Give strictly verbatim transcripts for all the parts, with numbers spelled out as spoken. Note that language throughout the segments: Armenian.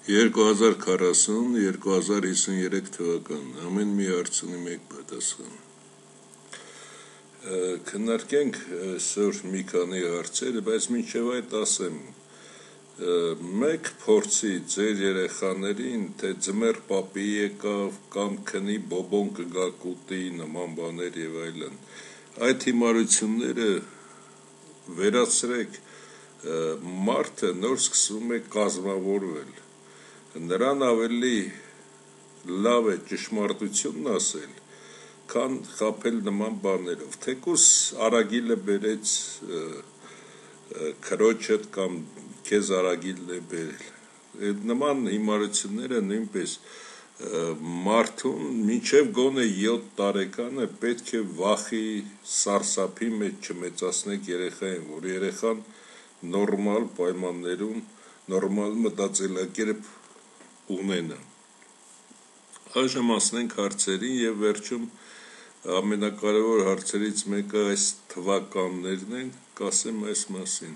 երկու հազար քառասուն երկու հազար հիսուներեք թվական ամեն մի հարցունի մեկ պատասխան քննարկենք այսօր մի քանի հարցեր, բայց մինչև այդ ասեմ մեկ փորձի ձեր երեխաներին թե ձմեռ պապի եկավ կամ քնի բոբոն կգա կուտի նման բաներ եւ այլն այդ հիմարությունները վերացրեք մարդը նոր սկսում է կազմավորվել նրան ավելի լավ է ճշմարտությունն ասել քան խաբել նման բաներով թեկուզ արագիլը բերեց քրոջդ կամ քեզ արագիլն է բերել նման հիմարությունները նույնպես մարդուն մինչև գոնե յոթ տարեկանը պետք է վախի սարսափի մեջ չմեծացնեք երեխային որ երեխան նորմալ պայմաններում նորմալ մտածելակերպ ունենա այժմ ասենք հարցերին եւ վերջում ամենակարևոր հարցերից մեկը այս թվականներն են կասեմ այս մասին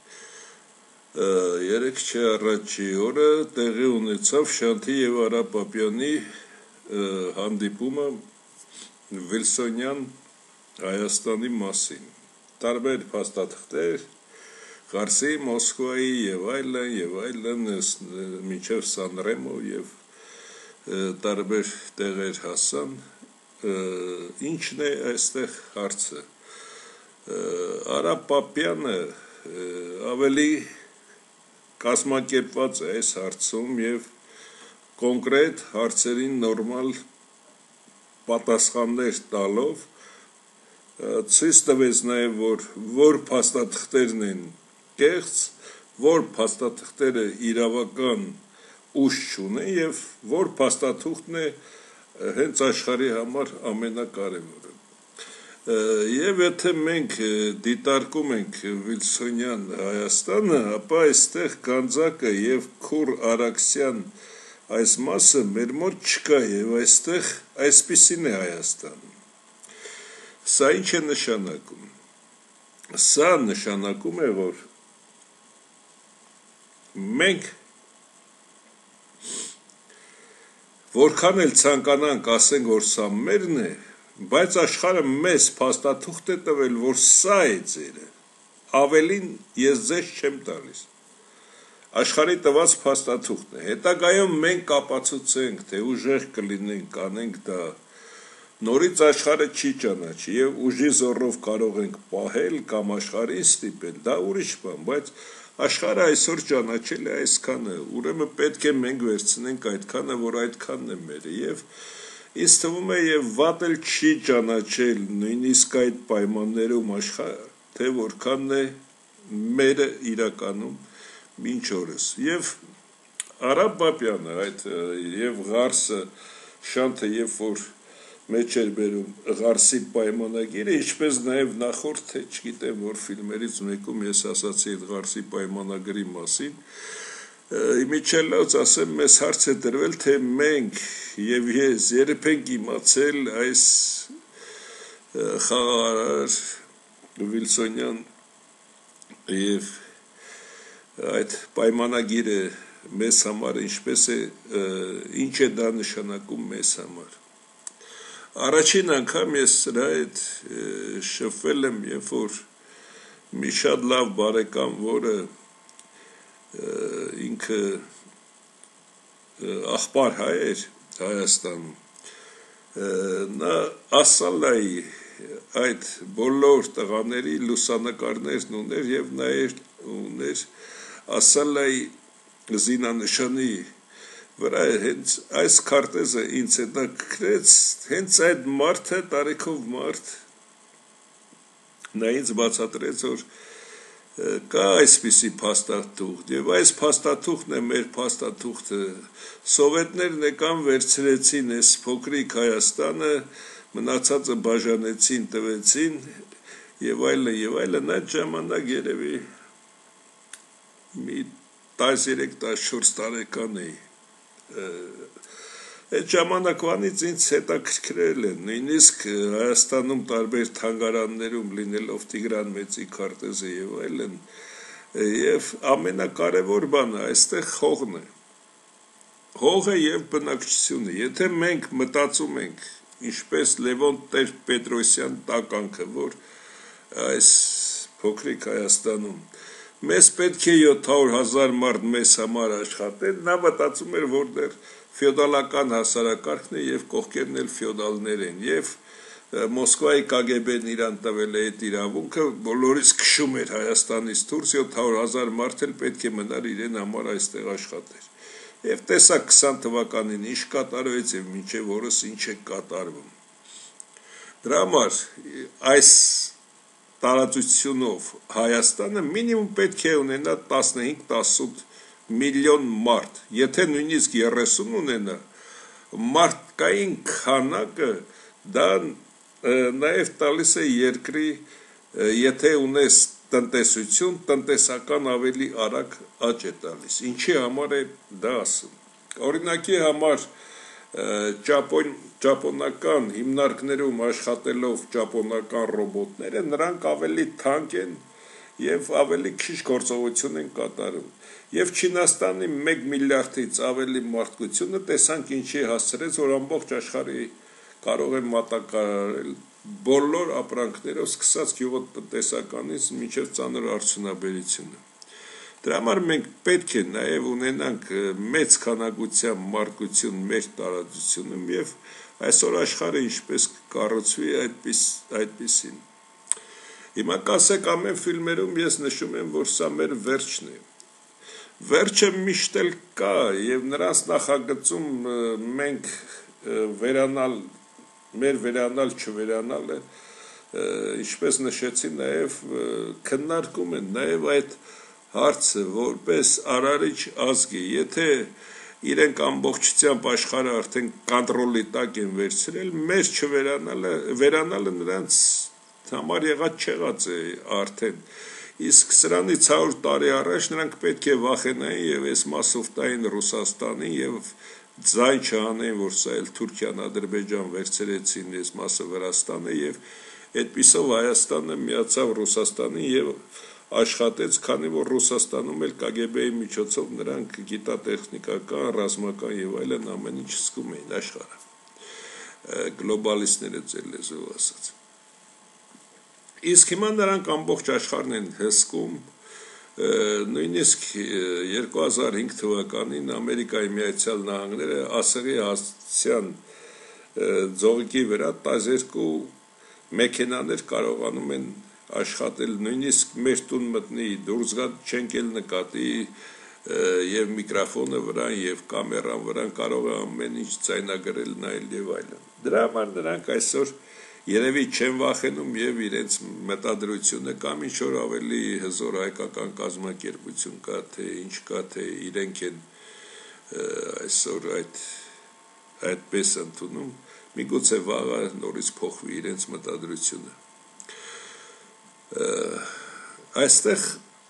երեքշաբթի առաջի օրը տեղի ունեցավ Շանթի եւ Արա Պապյանի հանդիպումը Վիլսոնյան Հայաստանի մասին տարբեր փաստաթղթեր Ղարսի, Մոսկվայի եւ այլն եւ այլն մինչեւ Սանրեմո եւ տարբեր տեղեր հասան ինչն է այստեղ հարցը Արա Պապյանը ավելի կազմակերպված է այս հարցում եւ կոնկրետ հարցերին նորմալ պատասխաններ տալով ցույց տվեց նաեւ որ որ փաստաթղթերն են կեղծ որ փաստաթղթերը իրավական ուժ չունեն եւ որ փաստաթուղթն է հենց աշխարհի համար ամենակարևորը եւ եթե մենք դիտարկում ենք Վիլսոնյան Հայաստանը ապա այստեղ Գանձակը եւ Քուր Արաքսյան այս մասը մեր մոտ չկա եւ այստեղ այսպիսին է Հայաստանը սա ինչ է նշանակում սա նշանակում է որ մենք որքան էլ ցանկանանք ասենք որ սա մերն է բայց աշխարհը մեզ փաստաթուղթ է տվել որ սա է ձերը ավելին ես ձեզ չեմ տալիս աշխարհի տված փաստաթուղթն է հետագայում մենք կապացուցենք թե ուժեղ կլինենք կանենք դա նորից աշխարհը չի ճանաչի եւ ուժի զորով կարող ենք պահել կամ աշխարհին ստիպել դա ուրիշ բան բայց աշխարհը այսօր ճանաչել է այսքանը ուրեմն պետք է մենք վերցնենք այդքանը որ այդքանն է մերը եւ ինձ թվում է եւ վատ էլ չի ճանաչել նույնիսկ այդ պայմաններում աշխարհը թե որքանն է մերը իրականում մինչ օրս եւ Արա Պապյանը այդ եւ Ղարսը Շանթը երբ որ մեջ էր բերում Ղարսի պայմանագիրը ինչպես նաև նախորդ թե չգիտեմ որ ֆիլմերից մեկում ես ասացի այդ Ղարսի պայմանագրի մասին իմիջիայլոց ասեմ մեզ հարց է դրվել թե մենք եւ ես երբ ենք իմացել այս խաղաղարար Վիլսոնյան եւ այդ պայմանագիրը մեզ համար ինչպես է ինչ է դա նշանակում մեզ համար Առաջին անգամ ես սրա հետ շփվել եմ, երբ որ մի շատ լավ բարեկամ, որը ինքը աղբար հայ էր Հայաստանում, նա ասալայի այդ բոլոր տղաների լուսանկարներն ուներ եւ նա ուներ ասալայի զինանշանի վրա հենց այս քարտեզը ինձ հետաքրքրեց հենց այդ մարդը տարիքով մարդ նա ինձ բացատրեց որ կա այսպիսի փաստաթուղթ եւ այս փաստաթուղթն է մեր փաստաթուղթը սովետներն եկան վերցրեցին այս փոքրիկ Հայաստանը մնացածը բաժանեցին տվեցին եւ այլն եւ այլն այդ ժամանակ երևի մի տասնյոթ տասնչորս տարեկան էի այդ ժամանակվանից ինձ հետաքրքրել է նույնիսկ Հայաստանում տարբեր թանգարաններում լինելով Տիգրան Մեծի քարտեզը եւ այլն եւ ամենակարևոր բանը այստեղ խողն է հողը եւ բնակչությունը, եթե մենք մտածում ենք, ինչպես Լևոն Տեր-Պետրոսյան տականքը, որ այս փոքրիկ Հայաստանում մեզ պետք է յոթ հարյուր հազար մարդ մեզ համար աշխատեն, նա մտածում էր, որ դեռ ֆեոդալական հասարակարգն է եւ կողքերն էլ ֆեոդալներ են եւ Մոսկվայի Կ Գ Բ-ն իրան տվել է այդ իրավունքը, բոլորից քշում էր Հայաստանից դուրս, յոթ հարյուր հազար մարդ էլ պետք է մնար իրեն համար այստեղ աշխատեր։ Եվ տեսա քսան թվականին ինչ կատարվեց եւ մինչեւ օրս ինչ է կատարվում։ Դրա համար այս տարածությունով Հայաստանը մինիմում պետք է ունենա տասնհինգ տասնութ միլիոն մարդ, եթե նույնիսկ երեսուն ունենա, մարդկային քանակը դա նաև տալիս է երկրի, եթե ունես տնտեսություն, տնտեսական ավելի արագ աճ է տալիս, ինչի համար է դա ասում։ Օրինակի համար ճապոնական հիմնարկներում աշխատելով ճապոնական ռոբոտները, նրանք ավելի թանկ են եւ ավելի քիչ գործողություն են կատարում։ Եվ Չինաստանի մեկ միլիարդից ավելի մարդկությունը տեսանք ինչի հասցրեց, որ ամբողջ աշխարհի կարող է մատակարարել բոլոր ապրանքներով, սկսած գյուղատնտեսականից մինչև ծանր արդյունաբերությունը։ Դրա համար մենք պետք է նաև ունենանք մեծ քանակությամբ մարգություն մեր տարածությունում եւ այսօր աշխարհը ինչպես կառուցվի այդպես այդպեսին։ Հիմա կասեք ամեն ֆիլմերում ես նշում եմ, որ սա մեր վերջն է։ Վերջը միշտ էլ կա եւ նրանց նախագծում մենք վերանալ մեր վերանալ չվերանալը ինչպես նշեցի նաև քննարկում են նաև այդ հարցը որպես արարիչ ազգի եթե իրենք ամբողջությամբ աշխարհը արդեն կոնտրոլի տակ են վերցրել մեր չվերանալը վերանալը նրանց համար եղած չեղած է արդեն իսկ սրանից հարյուր տարի առաջ նրանք պետք է վախենային եւ այս մասով տային Ռուսաստանին եւ ձայն չանեն, որ սա էլ Թուրքիան, Ադրբեջան վերցրեցին այս մասը Վրաստանը եւ այդպիսով Հայաստանը միացավ Ռուսաստանին եւ աշխատեց, քանի որ Ռուսաստանում էլ Կ Գ Բ-ի միջոցով նրանք գիտատեխնիկական, ռազմական եւ այլն ամեն ինչ սկում էին աշխարհը։ Գլոբալիստները ձեր լեզվով ասած։ Իսկ հիմա նրանք ամբողջ աշխարհն են հսկում նույնիսկ երկու հազար հինգ թվականին Ամերիկայի Միացյալ Նահանգները ասեղի հասցյան ձողիկի վրա տասներկու մեքենաներ կարողանում են աշխատել նույնիսկ մեր տուն մտնի դուրս գա չենք էլ նկատի եւ միկրոֆոնը վրան եւ կամերան վրան կարող է ամեն ինչ ձայնագրել նայել եւ այլն դրա համար նրանք այսօր Երևի չեն վախենում եւ իրենց մտադրությունը կամ ինչ որ ավելի հզոր հայկական կազմակերպություն կա թե ինչ կա թե իրենք են այսօր այդ այդպես ընդունում միգուցե վաղը նորից փոխվի իրենց մտադրությունը այստեղ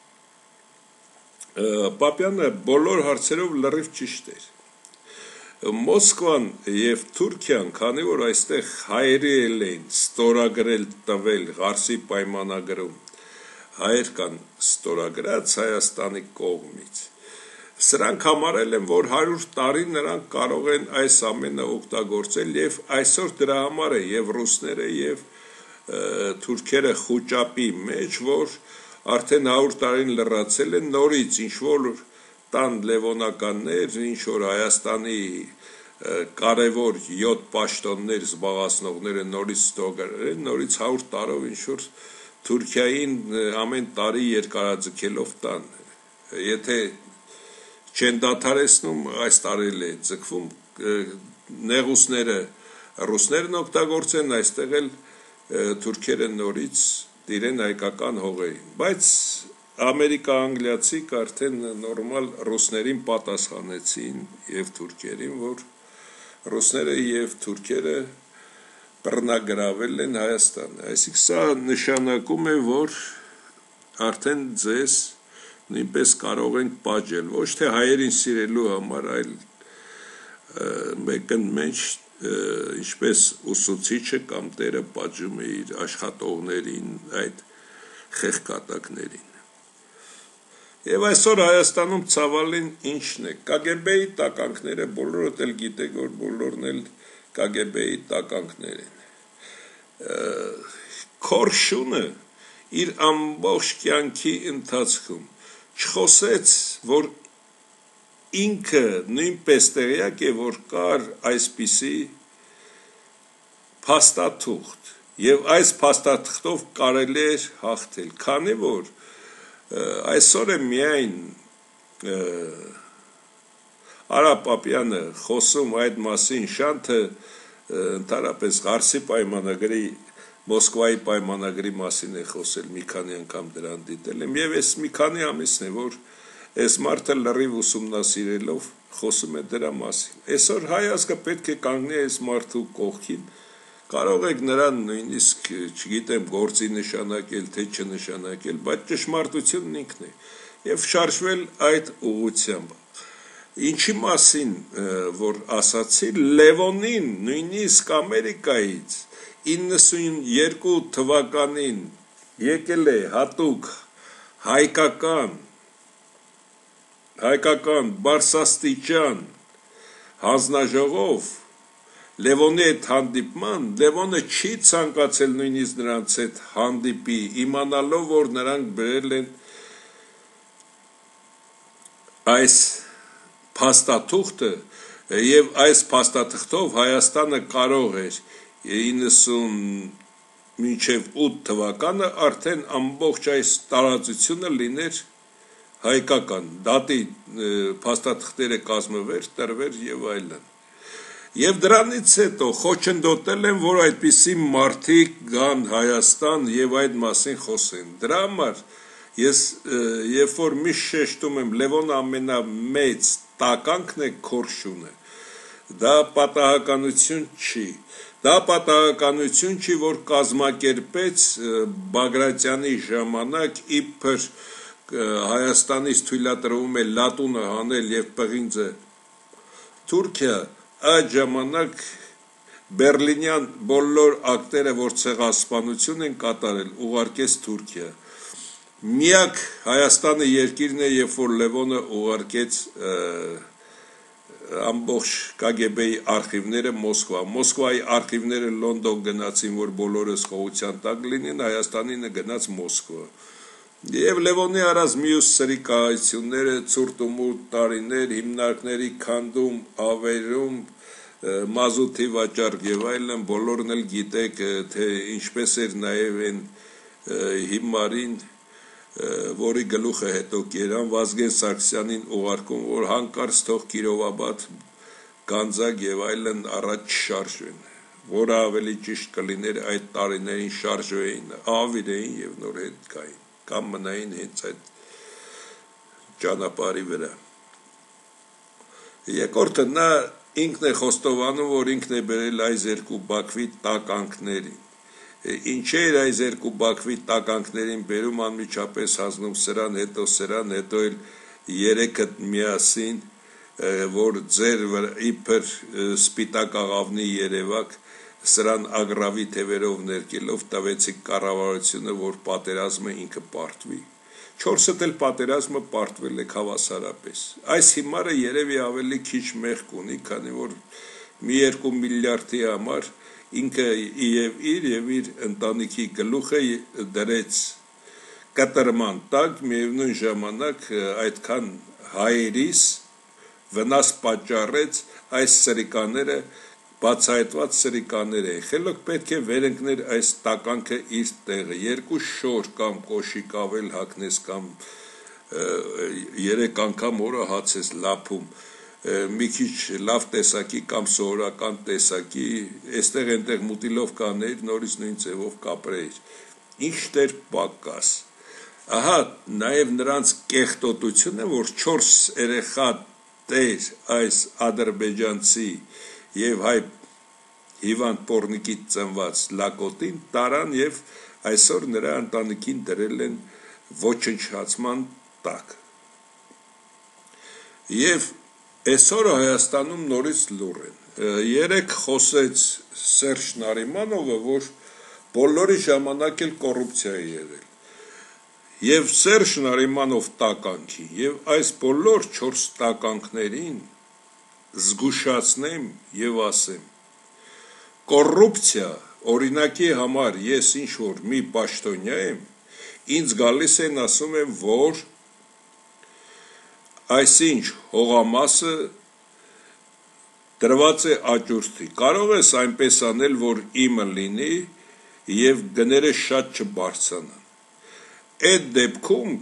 Պապյանը բոլոր հարցերով լրիվ ճիշտ էր Մոսկվան եւ Թուրքիան, քանի որ այստեղ հայերի են ստորագրել տվել Ղարսի պայմանագրում, հայեր կան ստորագրած Հայաստանի կողմից։ Սրանք համարել են, որ հարյուր տարի նրանք կարող են այս ամենը օգտագործել եւ այսօր դրա համար է եւ ռուսները եւ թուրքերը խոճապի մեջ, որ արդեն հարյուր տարին լրացել են նորից ինչ որ տան լևոնականներ, ինչ որ Հայաստանի կարևոր յոթ պաշտոններ զբաղեցնողները նորից ստորագրել, նորից հարյուր տարով ինչ որ Թուրքիային ամեն տարի երկարաձգելով տան։ Եթե չեն դադարեցնում, այս տարի է ձգվում նեղուսները ռուսներն օգտագործեն, այստեղ էլ թուրքերը նորից դիրեն հայկական հողերին, բայց ամերիկա-անգլիացիք արդեն նորմալ ռուսներին պատասխանեցին եւ թուրքերին, որ ռուսները եւ թուրքերը բռնագրավել են Հայաստանը։ Այսինքն սա նշանակում է, որ արդեն ձեզ նույնպես կարող են պատժել, ոչ թե հայերին սիրելու համար, այլ մեկն մեջ ինչպես ուսուցիչը կամ տերը պատժում է իր աշխատողներին, այդ խեղկատակներին։ Եվ այսօր Հայաստանում ցավալին ինչն է, K G B-ի տականքները բոլորդ էլ գիտեք, որ բոլորն էլ K G B-ի տականքներ են։ Քորշունը իր ամբողջ կյանքի ընթացքում չխոսեց, որ ինքը նույնպես տեղյակ է, որ կար այսպիսի փաստաթուղթ, եւ այս փաստաթղթով կարելի էր հաղթել, քանի որ այսօր է միայն Արա Պապյանը խոսում այդ մասին, Շանթը ընդհանրապես Ղարսի պայմանագրի, Մոսկվայի պայմանագրի մասին է խոսել, մի քանի անգամ դրան դիտել եմ, եւ այս մի քանի ամիսն է, որ այս մարդը լրիվ ուսումնասիրելով խոսում է դրա մասին։ Այսօր հայ ազգը պետք է կանգնի այս մարդու կողքին, կարող եք նրան նույնիսկ, չգիտեմ, գործի նշանակել, թե չնշանակել, բայց ճշմարտությունն ինքն է, եւ շարժվել այդ ուղղությամբ։ Ինչի մասին, որ ասացի, Լևոնին նույնիսկ Ամերիկայից իննսունյերկու թվականին եկել է հատուկ հայկական հայկական բարձրաստիճան հանձնաժողով Լևոնի հետ հանդիպման, Լևոնը չի ցանկացել նույնիսկ նրանց հետ հանդիպի, իմանալով, որ նրանք բերել են այս փաստաթուղթը, եւ այս փաստաթղթով Հայաստանը կարող էր իննսուն մինչև ութ թվականը արդեն ամբողջ այս տարածությունը լիներ հայկական, դատի փաստաթղթերը կազմվեր, տրվեր եւ այլն։ Եվ դրանից հետո խոչընդոտել են, որ այդպիսի մարդիկ գան Հայաստան եւ այդ մասին խոսեն։ Դրա համար ես երբ որ միշտ շեշտում եմ, Լևոնը ամենամեծ տականքն է Քորշունը, դա պատահականություն չի։ Դա պատահականություն չի, որ կազմակերպեց Բագրատյանի ժամանակ իբր Հայաստանից թույլատրվում է լատունը հանել եւ պղինձը Թուրքիա, այդ ժամանակ Բերլինյան բոլոր ակտերը, որ ցեղասպանություն են կատարել, ուղարկեց Թուրքիա։ Միակ Հայաստանը երկիրն է, երբ որ Լևոնը ուղարկեց ամբողջ K G B-ի արխիվները Մոսկվա։ Մոսկվայի արխիվները Լոնդոն գնացին, որ բոլորս խողության տակ լինին, Հայաստանինը գնաց Մոսկվա։ Եվ Լևոնի արած մյուս սրիկայությունները, ցուրտ ու մուրտ տարիներ, հիմնարկների քանդում, ավերում, մազութի վաճառք եւ այլն, բոլորն էլ գիտեք, թե ինչպես էր նաեւ այն հիմարին, որի գլուխը հետո կերան, Վազգեն Սարգսյանին ուղարկում, որ հանկարծ թող Կիրովաբադ, Գանձակ եւ այլն առաջ շարժվեն, որը ավելի ճիշտ կլիներ այդ տարիներին շարժվեին, ավիրեին եւ նոր հետ գային, կամ մնային հենց այդ ճանապարհի վրա։ Երկրորդը նա ինքն է խոստովանում, որ ինքն է բերել այս երկու Բաքվի տականքներին։ Ինչ էր այս երկու Բաքվի տականքներին բերում, անմիջապես հանձնում սրան, հետո սրան, հետո էլ երեքը միասին, որ ձեր իբր սպիտակ աղավնի երևակ սրան ագրավի թևերով ներկելով տվեցիք կառավարությունը, որ պատերազմը ինքը պարտվի։ Չորսդ էլ պատերազմը պարտվել է հավասարապես։ Այս հիմարը երևի ավելի քիչ մեղք ունի, քանի որ մի երկու միլիարդի համար ինքը եւ իր եւ իր ընտանիքի գլուխը դրեց կտրման տակ, միևնույն ժամանակ այդքան հայերիս վնաս պատճառեց այս սրիկաները բացահայտված սրիկաներ են, խելոք պետք է վերընկներ այս տականքը իր տեղը, երկու շոր կամ կոշիկ ավել հագնես կամ երեք անգամ օրը հաց ես լափում, մի քիչ լավ տեսակի կամ սովորական տեսակի, այստեղ այնտեղ մուտիլովկաներ, նորից նույն ձևով կապրեիր, ինչ դեր պակաս։ Ահա նաև նրանց կեղտոտությունը, որ չորս երեխա տեր այս ադրբեջանցի եւ հայ հիվանդ պորնիկից ծնված լակոտին տարան եւ այսօր նրա ընտանիքին դրել են ոչնչացման տակ։ Եվ այսօր Հայաստանում նորից լուր են։ Երեք խոսեց Սերժ Նարիմանովը, որ բոլորի ժամանակ էլ կոռուպցիա է եղել։ Եվ Սերժ Նարիմանով տականքի եւ այս բոլոր չորս տականքներին զգուշացնեմ եւ ասեմ կոռուպցիա օրինակի համար ես ինչ որ մի պաշտոնյա եմ ինձ գալիս են ասում եմ որ այսինչ հողամասը դրված է աճուրդի կարող ես այնպես անել որ իմը լինի եւ գները շատ չբարձրանան այդ դեպքում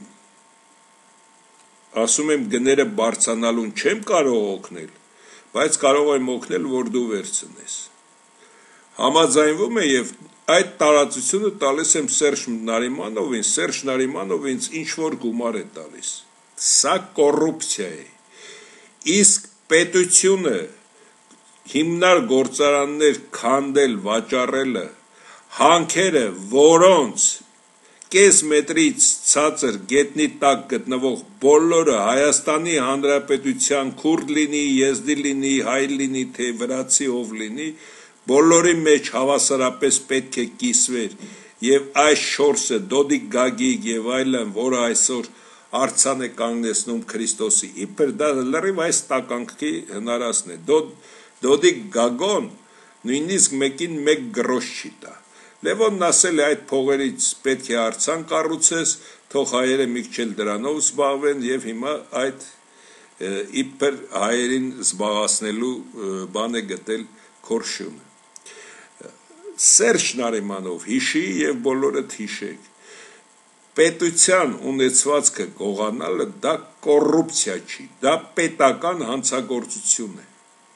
ասում եմ գները բարձրանալուն չեմ կարող օգնել բայց կարող եմ օգնել որ դու վերցնես համաձայնվում է եւ այդ տարածությունը տալիս եմ Սերժ Նարիմանովին Սերժ Նարիմանովը ինձ ինչ որ գումար է տալիս սա կոռուպցիա է իսկ պետությունը հիմնար գործարաններ քանդել վաճառելը հանքերը որոնց կես մետրից ցածր գետնի տակ գտնվող բոլորը Հայաստանի Հանրապետության քուրդ լինի, եզդի լինի, հայ լինի, թե վրացի ով լինի, բոլորի մեջ հավասարապես պետք է կիսվեր եւ այս շորսը Դոդիկ Գագիկ եւ այլն, որը այսօր արցան է կանգնեցնում Քրիստոսի իբր դա լրիվ այս տականքի հնարածն է Դոդիկ Գագոն նույնիսկ մեկին մեկ գրոշ չի տա Լևոնն ասել է այդ փողերից պետք է արցան կառուցես, թող հայերը մի քիչ դրանով զբաղվեն եւ հիմա այդ իբր հայերին զբաղացնելու բան է գտել Քորշյունը։ Սերժ Նարիմանով հիշի եւ բոլորդ հիշեք։ Պետության ունեցվածքը գողանալը դա կոռուպցիա չի, դա պետական հանցագործություն է։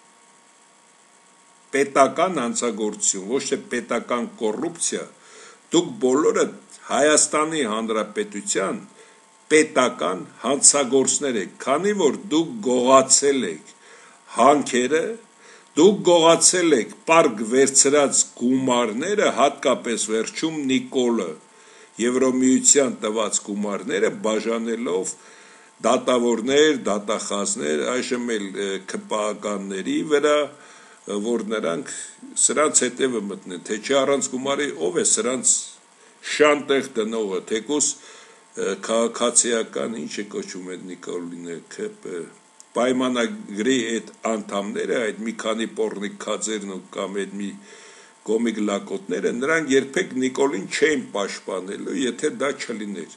Պետական հանցագործություն, ոչ թե պետական կոռուպցիա, դուք բոլորը Հայաստանի Հանրապետության պետական հանցագործներ եք, քանի որ դուք գողացել եք հանքերը, դուք գողացել եք պարկ վերցրած գումարները, հատկապես վերջում Նիկոլը Եվրոմիության տված գումարները բաժանելով դատավորներ, դատախազներ, այժմ էլ քպականների վրա որ նրանք սրանց հետևը մտնեն, թե չի առանց գումարի ով է սրանց շանտեղ դնողը, թեկուս քաղաքացիական ինչ է կոչում այդ Նիկոլինը, պայմանագրի այդ անդամները, այդ մի քանի պոռնիկ քաձերն ու կամ այդ մի գոմիկ լակոտները, նրանք երբեք Նիկոլին չէին պաշտպանելու, եթե դա չլիներ։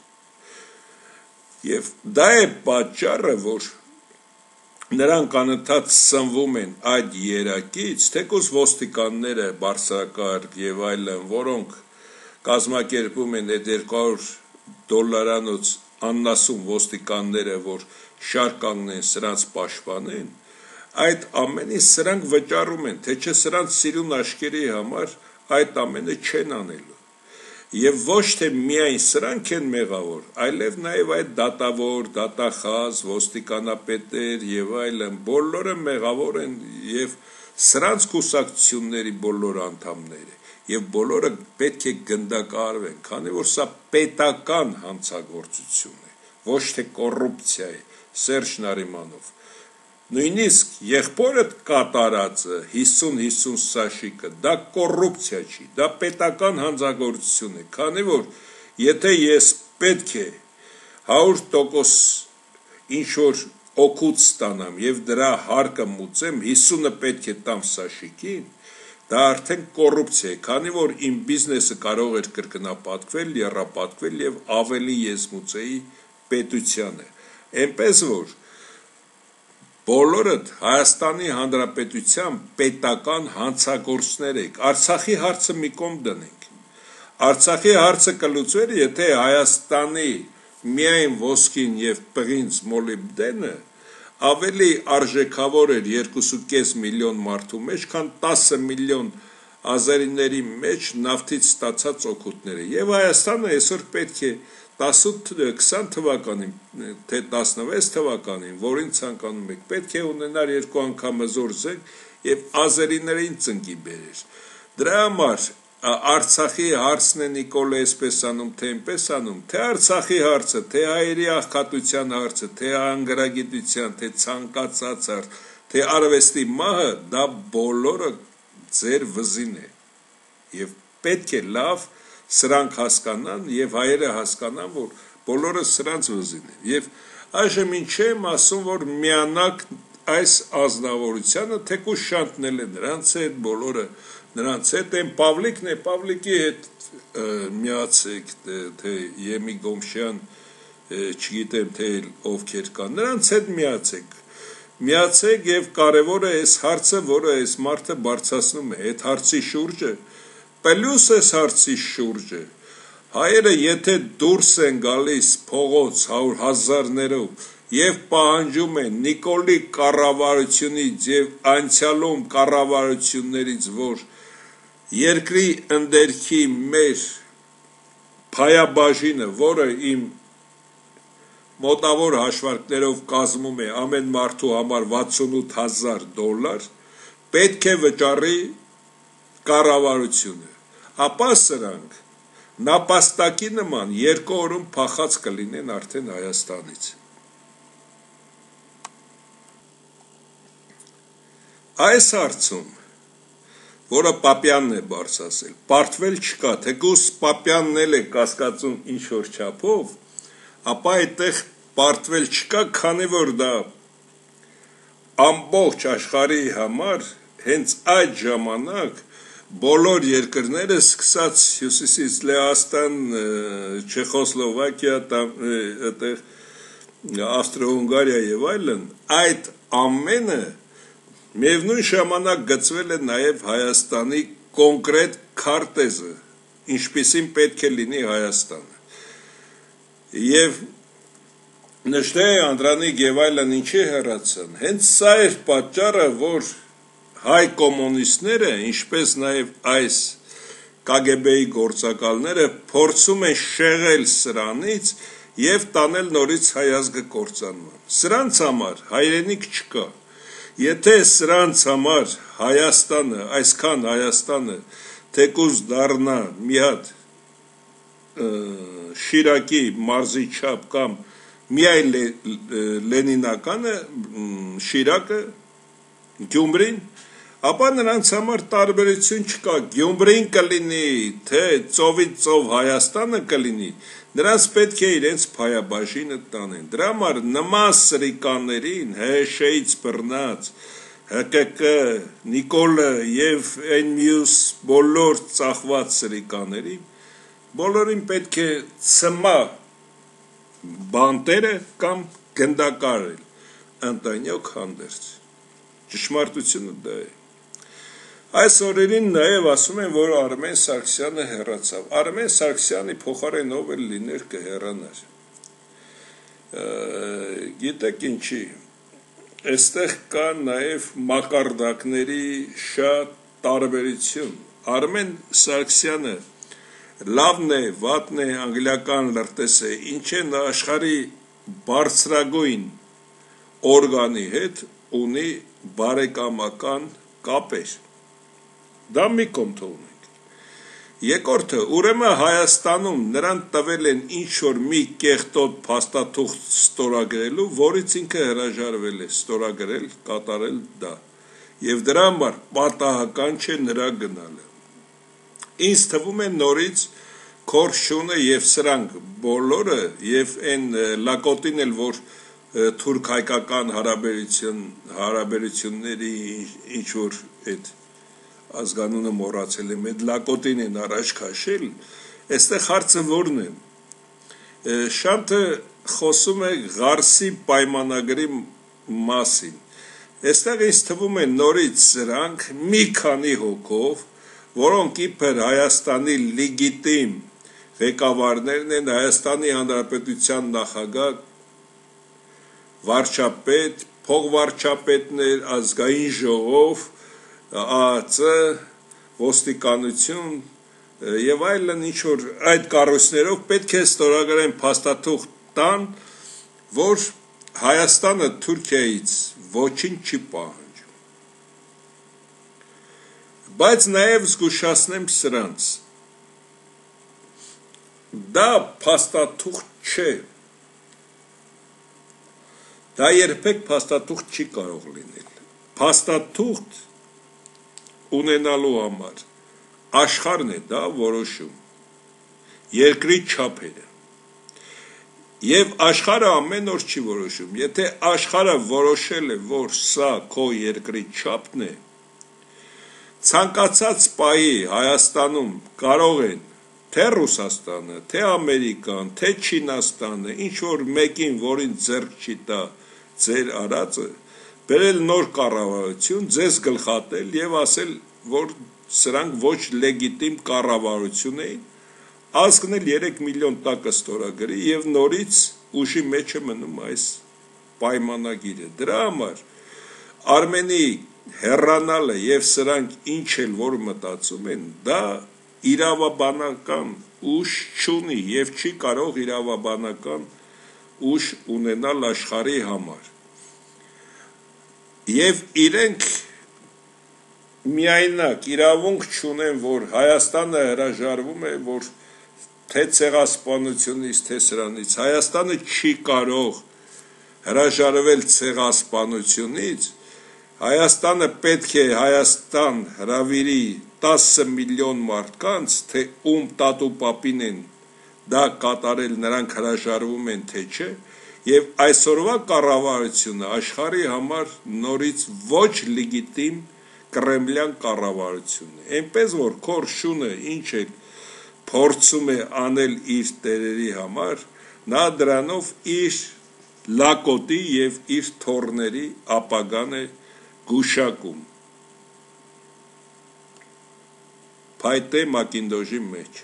Եվ դա է պատճառը, որ նրանք անընդհատ սնվում են այդ երակից, թեկուզ ոստիկանները բարձրակարգ եւ այլն, որոնք կազմակերպում են այդ երկու հարյուր դոլարանոց աննասում ոստիկանները, որ շարք կանգնեն սրանց պաշտպանեն, այդ ամենի սրանք վճարում են, թե չէ սրանց սիրուն աշկերի համար այդ ամենը չեն անելու։ Եվ ոչ թե միայն սրանք են մեղավոր, այլև նաև այդ դատավոր, դատախազ, ոստիկանապետեր եւ այլն, բոլորը մեղավոր են եւ սրանց կուսակցությունների բոլոր անդամները եւ բոլորը պետք է գնդակահարվեն, քանի որ սա պետական հանցագործություն է, ոչ թե կոռուպցիա է, Սերժ Նարիմանով։ Նույնիսկ եղբորդ կատարածը հիսուն հիսուն սաշիկը դա կոռուպցիա չի, դա պետական հանցագործություն է, քանի որ եթե ես պետք է հարյուր տոկոս ինչ որ օգուտ ստանամ եւ դրա հարկը մուծեմ, հիսունը պետք է տամ սաշիկին, դա արդեն կոռուպցիա է, քանի որ իմ բիզնեսը կարող էր կրկնապատկվել, եռապատկվել եւ ավելի ես մուծեի պետությանը։ Այնպես որ բոլորդ Հայաստանի Հանրապետության պետական հանցագործներ եք, Արցախի հարցը մի կողմ դնենք, Արցախի հարցը կլուծվեր, եթե Հայաստանի միայն ոսկին եւ պղինձ մոլիբդենը ավելի արժեքավոր էր երկու կես միլիոն մարդու մեջ, քան տասը միլիոն ազերիների մեջ նավթից ստացած օգուտները, եւ Հայաստանը այսօր պետք է տասութ քսան թվականին, թե տասնվեց թվականին, որին ցանկանում եք, պետք է ունենար երկու անգամ զոր զենք եւ ազերիներին ծնկի բերեր։ Դրա համար Արցախի հարցն է Նիկոլը այսպես անում, թե այնպես անում, թե Արցախի հարցը, թե հայերի աղքատության հարցը, թե անգրագիտության, թե ցանկացած հարց, թե արվեստի մահը, դա բոլորը ձեր վզին է։ Եվ պետք է լավ սրանք հասկանան եւ հայերը հասկանան, որ բոլորը սրանց վզին են եւ այժմ ինչ եմ ասում որ միանակ այս ազնվորությանը թեկուզ շանտնել է նրանց հետ բոլորը նրանց հետ են Պավլիկն է Պավլիկի հետ միացեք թե Եմի Գոմշյան չգիտեմ թե ովքեր կան նրանց հետ միացեք միացեք եւ կարեւորը այս հարցը որը այս մարդը բարձրացնում է այդ հարցի շուրջը պլյուս այս հարցի շուրջը հայերը եթե դուրս են գալիս փողոց հարյուր հազարներով եւ պահանջում են Նիկոլի կառավարությունից եւ անցյալում կառավարություններից որ երկրի ընդերքի մեր փայաբաժինը որը իմ մոտավոր հաշվարկներով կազմում է ամեն մարդու համար վաթսունութ հազար դոլար պետք է վճարի կառավարությունը ապա սրանք նապաստակի նման երկու օրում փախած կլինեն արդեն Հայաստանից այս հարցում որը Պապյանն է բարձրացել պարտվել չկա թեկուզ Պապյանն էլ է կասկածում ինչ որ չափով ապա այդտեղ պարտվել չկա քանի որ դա ամբողջ աշխարհի համար հենց այդ ժամանակ բոլոր երկրները սկսած հյուսիսից Լեհաստան Չեխոսլովակիա այդտեղ Ավստրիա-Հունգարիա եւ այլն այդ ամենը միևնույն ժամանակ գծվել է նաեւ Հայաստանի կոնկրետ քարտեզը ինչպիսին պետք է լինի Հայաստանը եւ նշտե Անդրանիկ եւ այլն ինչի հեռացան հենց սա էր պատճառը որ հայ կոմունիստները ինչպես նաեւ այս Կ Գ B-ի գործակալները փորձում են շեղել սրանից եւ տանել նորից հայ ազգը կործանման սրանց համար հայրենիք չկա եթե սրանց համար Հայաստանը այսքան Հայաստանը թեկուզ դառնա մի հատ Շիրակի մարզի չափ կամ միայն Լենինականը Շիրակը Գյումրին ապա նրանց համար տարբերություն չկա Գյումրին կլինի թե ծովից ծով Հայաստանը կլինի նրանց պետք է իրենց փայաբաժինը տանեն դրա համար նման սրիկաներին ՀՇ-ից բռնած Հ Կ Կ Նիկոլը եւ այն մյուս բոլոր ծախված սրիկաներին բոլորին պետք է ցմա բանտերը կամ գնդակարել ընտանյոք հանդերձ ճշմարտությունը դա է այս օրերին նաեւ ասում են որ Արմեն Սարգսյանը հեռացավ Արմեն Սարգսյանի փոխարեն ով էլ լիներ կհեռանար գիտեք ինչի այստեղ կա նաեւ մակարդակների շատ տարբերություն Արմեն Սարգսյանը լավն է, վատն է, անգլիական լրտես է, ինչ է նա աշխարհի բարձրագույն օրգանի հետ ունի բարեկամական կապեր։ Դա մի կողմ թողնենք։ Երկրորդը, ուրեմն Հայաստանում նրան տվել են ինչ որ մի կեղտոտ փաստաթուղթ ստորագրելու, որից ինքը հրաժարվել է ստորագրել, կատարել դա։ Եվ դրա համար պատահական չէ նրա գնալը։ Ինձ թվում է նորից Քորշունը եւ սրանք բոլորը եւ այն լակոտին էլ որ թուրք-հայկական հարաբերություն հարաբերությունների ինչ որ այդ ազգանունը մոռացել եմ այդ լակոտին են առաջ քաշել այստեղ հարցը որն է Շանթը խոսում է Ղարսի պայմանագրի մասին այստեղ ինձ թվում է նորից սրանք մի քանի հոգով որոնք իբր Հայաստանի լեգիտիմ ղեկավարներն են Հայաստանի Հանրապետության նախագահ վարչապետ, փոխվարչապետներ, ազգային ժողով, Ա Ծ ոստիկանություն եւ այլն ինչ որ այդ կառույցներով պետք է ստորագրեն փաստաթուղթ տան, որ Հայաստանը Թուրքիայից ոչինչ չի պահանջում։ Բայց նաև զգուշացնեմ սրանց։ Դա փաստաթուղթ չէ։ Դա երբեք փաստաթուղթ չի կարող լինել։ Փաստաթուղթ ունենալու համար աշխարհն է դա որոշում։ Երկրի չափերը։ Եվ աշխարհը ամեն օր չի որոշում, եթե աշխարհը որոշել է, որ սա քո երկրի չափն է, ցանկացած պահի Հայաստանում կարող են թե Ռուսաստանը, թե Ամերիկան, թե Չինաստանը, ինչ որ մեկին, որին ձեռք չի տա ձեր արածը, բերել նոր կառավարություն, ձեզ գլխատել եւ ասել, որ սրանք ոչ լեգիտիմ կառավարություն էին, ազգնել երեք միլիոն տակը ստորագրի եւ նորից ուժի մեջ է մնում այս պայմանագիրը։ Դրա համար Արմենի հեռանալը եւ սրանք ինչ էլ որ մտածում են, դա իրավաբանական ուժ չունի եւ չի կարող իրավաբանական ուժ ունենալ աշխարհի համար։ Եվ իրենք միայնակ իրավունք չունեն, որ Հայաստանը հրաժարվում է, որ թե ցեղասպանությունից, թե սրանից, Հայաստանը չի կարող հրաժարվել ցեղասպանությունից, Հայաստանը պետք է Հայաստան հրավիրի տասը միլիոն մարդկանց, թե ում տատու պապին են դա կատարել, նրանք հրաժարվում են, թե չէ, եւ այսօրվա կառավարությունը աշխարհի համար նորից ոչ լեգիտիմ կրեմլյան կառավարություն է, այնպես որ Քորշունը ինչ է փորձում է անել իր տերերի համար, նա դրանով իր լակոտի եւ իր թորների ապագան է գուշակում փայտե մակինդոժի մեջ։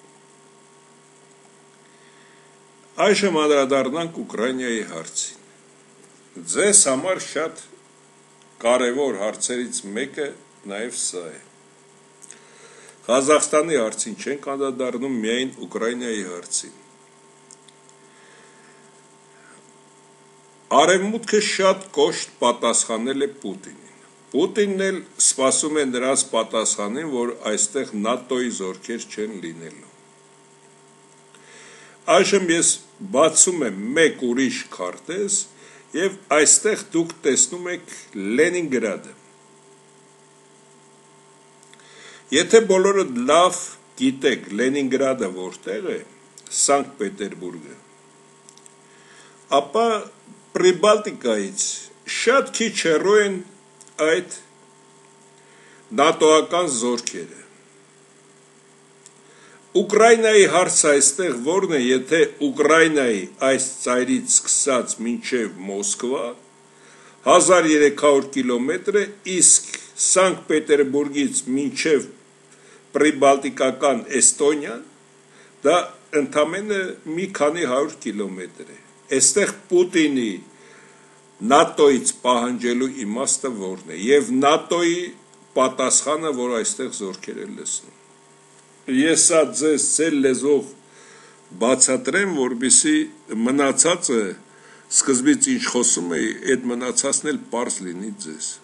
Այժմ անդրադառնանք Ուկրաինայի հարցին։ Ձեզ համար շատ կարևոր հարցերից մեկը նաեւ սա է։ Ղազախստանի հարցին չենք անդրադառնում, միայն Ուկրաինայի հարցին։ Արևմուտքը շատ կոշտ պատասխանել է Պուտինին։ Պուտինն էլ սպասում է նրանց պատասխանին, որ այստեղ նատոյի զորքեր չեն լինելու։ Այժմ ես բացում եմ մեկ ուրիշ քարտեզ եւ այստեղ դուք տեսնում եք Լենինգրադը։ Եթե բոլորը լավ գիտեք Լենինգրադը որտեղ է, Սանկտ Պետերբուրգը, ապա Պրիբալտիկայից շատ քիչ հեռու են այդ նատոական զորքերը։ Ուկրաինայի հարցը այստեղ որն է, եթե Ուկրաինայի այս ծայրից սկսած մինչև Մոսկվա հազար երեք հարյուր կիլոմետր է, իսկ Սանկտ Պետերբուրգից մինչև Պրիբալտիկական Էստոնիան դա ընդամենը մի քանի հարյուր կիլոմետր է։ Այստեղ Պուտինի նատոյից պահանջելու իմաստը որն է եւ նատոյի պատասխանը, որ այստեղ զորքեր է լսնում։ Ես սա ձեզ ձեր լեզվով բացատրեմ, որպեսզի մնացածը սկզբից ինչ խոսում էի, այդ մնացածն էլ պարզ լինի ձեզ։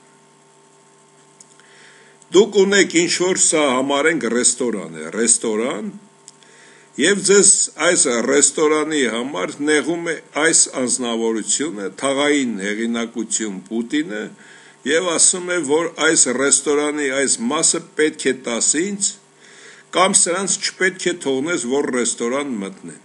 Դուք ունեք ինչ որ սա համարենք ռեստորան է, ռեստորան, եւ ձեզ այս ռեստորանի համար նեղում է այս անձնավորությունը, թաղային հեղինակություն Պուտինը, եւ ասում է, որ այս ռեստորանի այս մասը պետք է տաս ինձ, կամ սրանց չպետք է թողնես, որ ռեստորան մտնեն։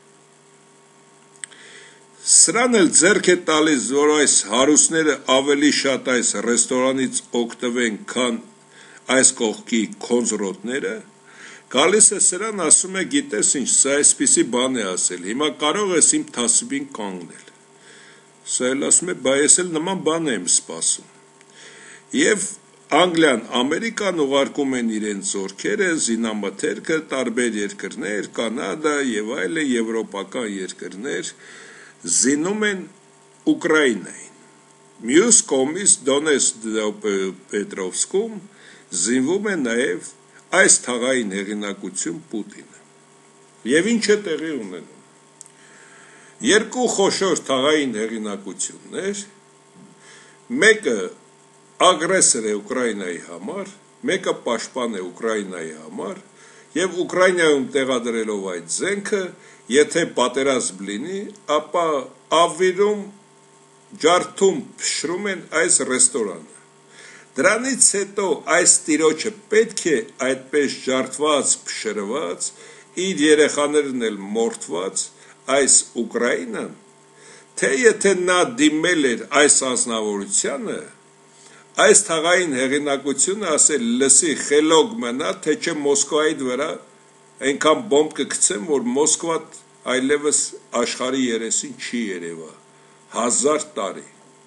Սրան էլ ձեռք է տալիս, որ այս հարուստները ավելի շատ այս ռեստորանից օգտվեն, քան այս կողքի քոնզրոտները, գալիս է սրան, ասում է, գիտես ինչ, սա այսպիսի բան է ասել, հիմա կարող ես իմ թասիբին կանգնել։ Սա էլ ասում է, բա ես էլ նման բան եմ սպասում։ Եվ Անգլիան, Ամերիկան ուղարկում են իրենց զորքերը, զինամթերքը, տարբեր երկրներ, Կանադա եւ այլ եվրոպական երկրներ զինում են Ուկրաինային։ Մյուս կողմից Դոնեցկ-Պետրովսկում զինվում է նաև այս թաղային հեղինակություն Պուտինը։ Եվ ինչ է տեղի ունենում։ Երկու խոշոր թաղային հեղինակություններ, մեկը ագրեսոր է Ուկրաինայի համար, մեկը պաշտպան է Ուկրաինայի համար, եւ Ուկրաինայում տեղադրելով այդ զենքը, եթե պատերազմ լինի, ապա ավիրում ջարդում փշրում են այս ռեստորանը։ Դրանից հետո այս տիրոջը պետք է այդպես ջարդված, փշրված, իր երեխաներն էլ մորթված, այս Ուկրաինան, թե եթե նա դիմել էր այս անձնավորությանը, այս թաղային հեղինակությունը ասել լսի խելոք մնա, թե չէ Մոսկվայի վրա այնքան բոմբ կգցեմ, որ Մոսկվա այլևս աշխարհի երեսին չի երևա հազար տարի։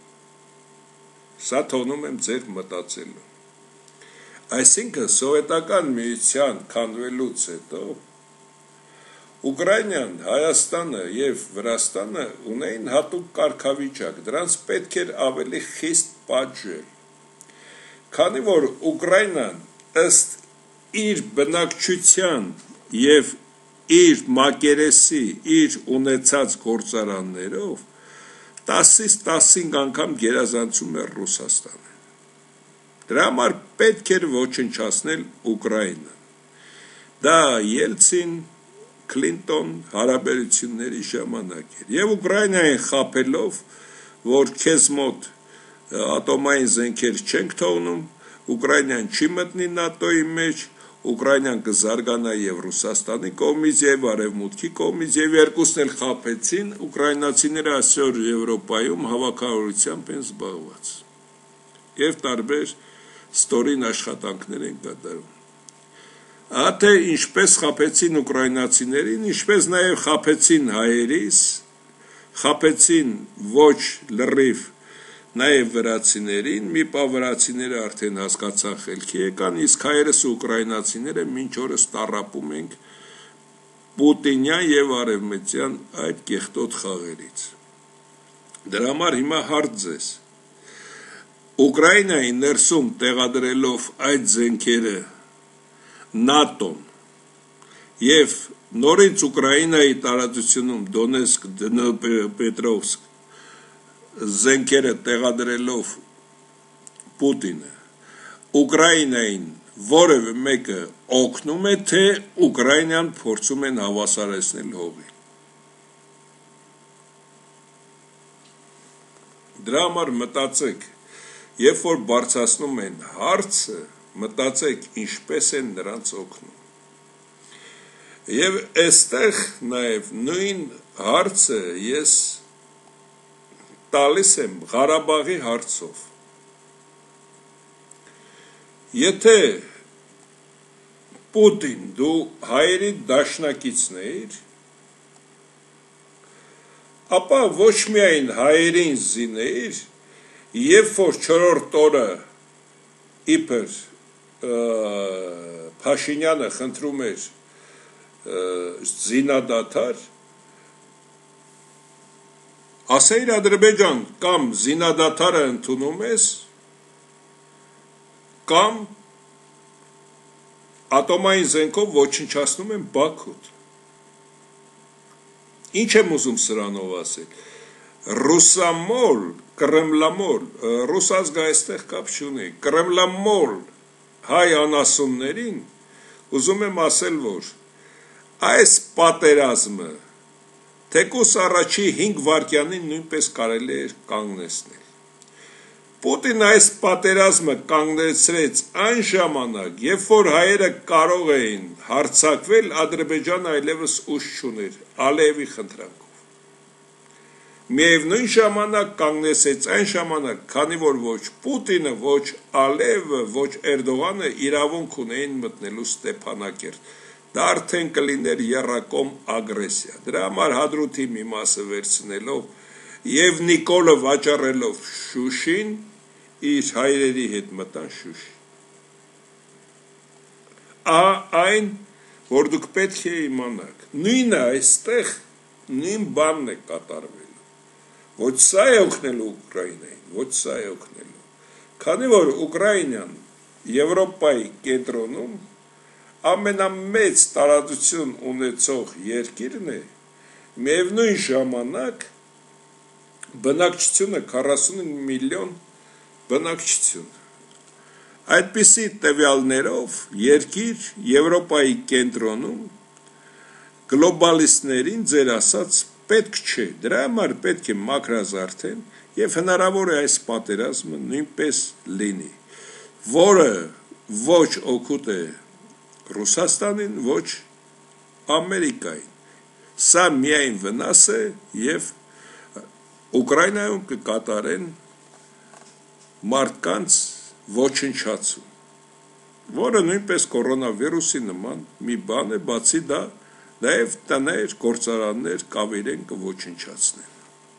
Սա թողնում եմ ձեր մտածելու։ Այսինքն սովետական միության քանդվելուց հետո Ուկրաինան, Հայաստանը եւ Վրաստանը ունեին հատուկ կարգավիճակ, դրանց պետք էր ավելի խիստ պատժել։ Քանի որ Ուկրաինան ըստ իր բնակչության եւ իր մակերեսի, իր ունեցած գործարաններով տասից տասնհինգ անգամ գերազանցում էր Ռուսաստանը։ Դրա համար պետք էր ոչնչացնել Ուկրաինան։ Դա Ելցին Կլինտոն հարաբերությունների ժամանակ էր եւ Ուկրաինային խաբելով, որ քեզ մոտ ատոմային զենքեր չենք թողնում, Ուկրաինան չի մտնի նատոյի մեջ, Ուկրաինան կզարգանա եւ Ռուսաստանի կողմից եւ Արևմուտքի կողմից եւ երկուսն էլ խաբեցին, ուկրաինացիները այսօր Եվրոպայում հավաքավորությամբ են զբաղված եւ տարբեր ստորին աշխատանքներ են կատարում։ Ատե ինչպես խաբեցին ուկրաինացիներին, ինչպես նաև խաբեցին հայերիս, խաբեցին ոչ լրիվ նաև վրացիներին, մի պահ վրացիները արդեն հասկացան խելքի եկան, իսկ հայերս ու ուկրաինացիները մինչ օրս տառապում ենք Պուտինյան եւ արևմտյան այդ կեղտոտ խաղերից։ Դրա համար հիմա հարց ձեզ։ Ուկրաինայի ներսում տեղադրելով այդ զենքերը նատոն եւ նորից Ուկրաինայի տարածությունում Դոնեցկ, Դնեպրոպետրովսկ զենքերը տեղադրելով Պուտինը Ուկրաինային որևէ մեկը օգնում է, թե Ուկրաինան փորձում են հավասարեցնել հողին։ Դրա համար մտածեք, երբ որ բարձրացնում են հարցը, մտածեք ինչպես են նրանց օգնում։ Եվ այստեղ նաև նույն հարցը ես տալիս եմ Ղարաբաղի հարցով։ Եթե Պուտին դու հայերի դաշնակիցն էիր, ապա ոչ միայն հայերին զինեիր, երբ որ չորրորդ օրը իբր Փաշինյանը խնդրում էր զինադադար, ասեիր Ադրբեջան կամ զինադադարը ընդունում ես, կամ ատոմային զենքով ոչնչացնում են Բաքուդ։ Ինչ եմ ուզում սրանով ասել։ Ռուսամոլ, կրեմլամոլ, ռուս ազգը այստեղ կապ չունի, կրեմլամոլ հայ անասուններին ուզում եմ ասել, որ այս պատերազմը թեկուս առաջի հինգ վայրկյանին նույնպես կարելի էր կանգնեցնել։ Պուտինը այս պատերազմը կանգնեցրեց այն ժամանակ, երբ որ հայերը կարող էին հարձակվել, Ադրբեջանը այլևս ուժ չուներ Ալիևի խնդրանքով։ Միևնույն ժամանակ կանգնեցեց այն ժամանակ, քանի որ ոչ Պուտինը, ոչ Ալիևը, ոչ Էրդողանը իրավունք ունեին մտնելու Ստեփանակերտ։ Դա արդեն կլիներ եռակողմ ագրեսիա։ Դրա համար Հադրութի մի մասը վերցնելով եւ Նիկոլը վաճառելով Շուշին, իր հայրերի հետ մտան Շուշի։ Ահա այն, որ դուք պետք է իմանաք։ Նույնը այստեղ նույն բանն է կատարվելու։ Ոչ սա է օգնելու Ուկրաինային, ոչ սա է օգնելու։ Քանի որ Ուկրաինան Եվրոպայի կենտրոնում ամենամեծ տարածություն ունեցող երկիրն է, միևնույն ժամանակ բնակչությունը քառասունհինգ միլիոն բնակչություն։ Այդպիսի տվյալներով երկիր Եվրոպայի կենտրոնում գլոբալիստներին ձեր ասած պետք չէ, դրա համար պետք է մաքրազարդեն եւ հնարավոր է այս պատերազմը նույնպես լինի, որը ոչ օգուտ է Ռուսաստանին, ոչ Ամերիկային, Սա միայն վնաս է եւ Ուկրաինայում կկատարեն մարդկանց ոչնչացում, որը նույնպես կորոնավիրուսի նման մի բան է, բացի դա նաև տներ, գործարաններ կավիրեն կոչնչացնեն։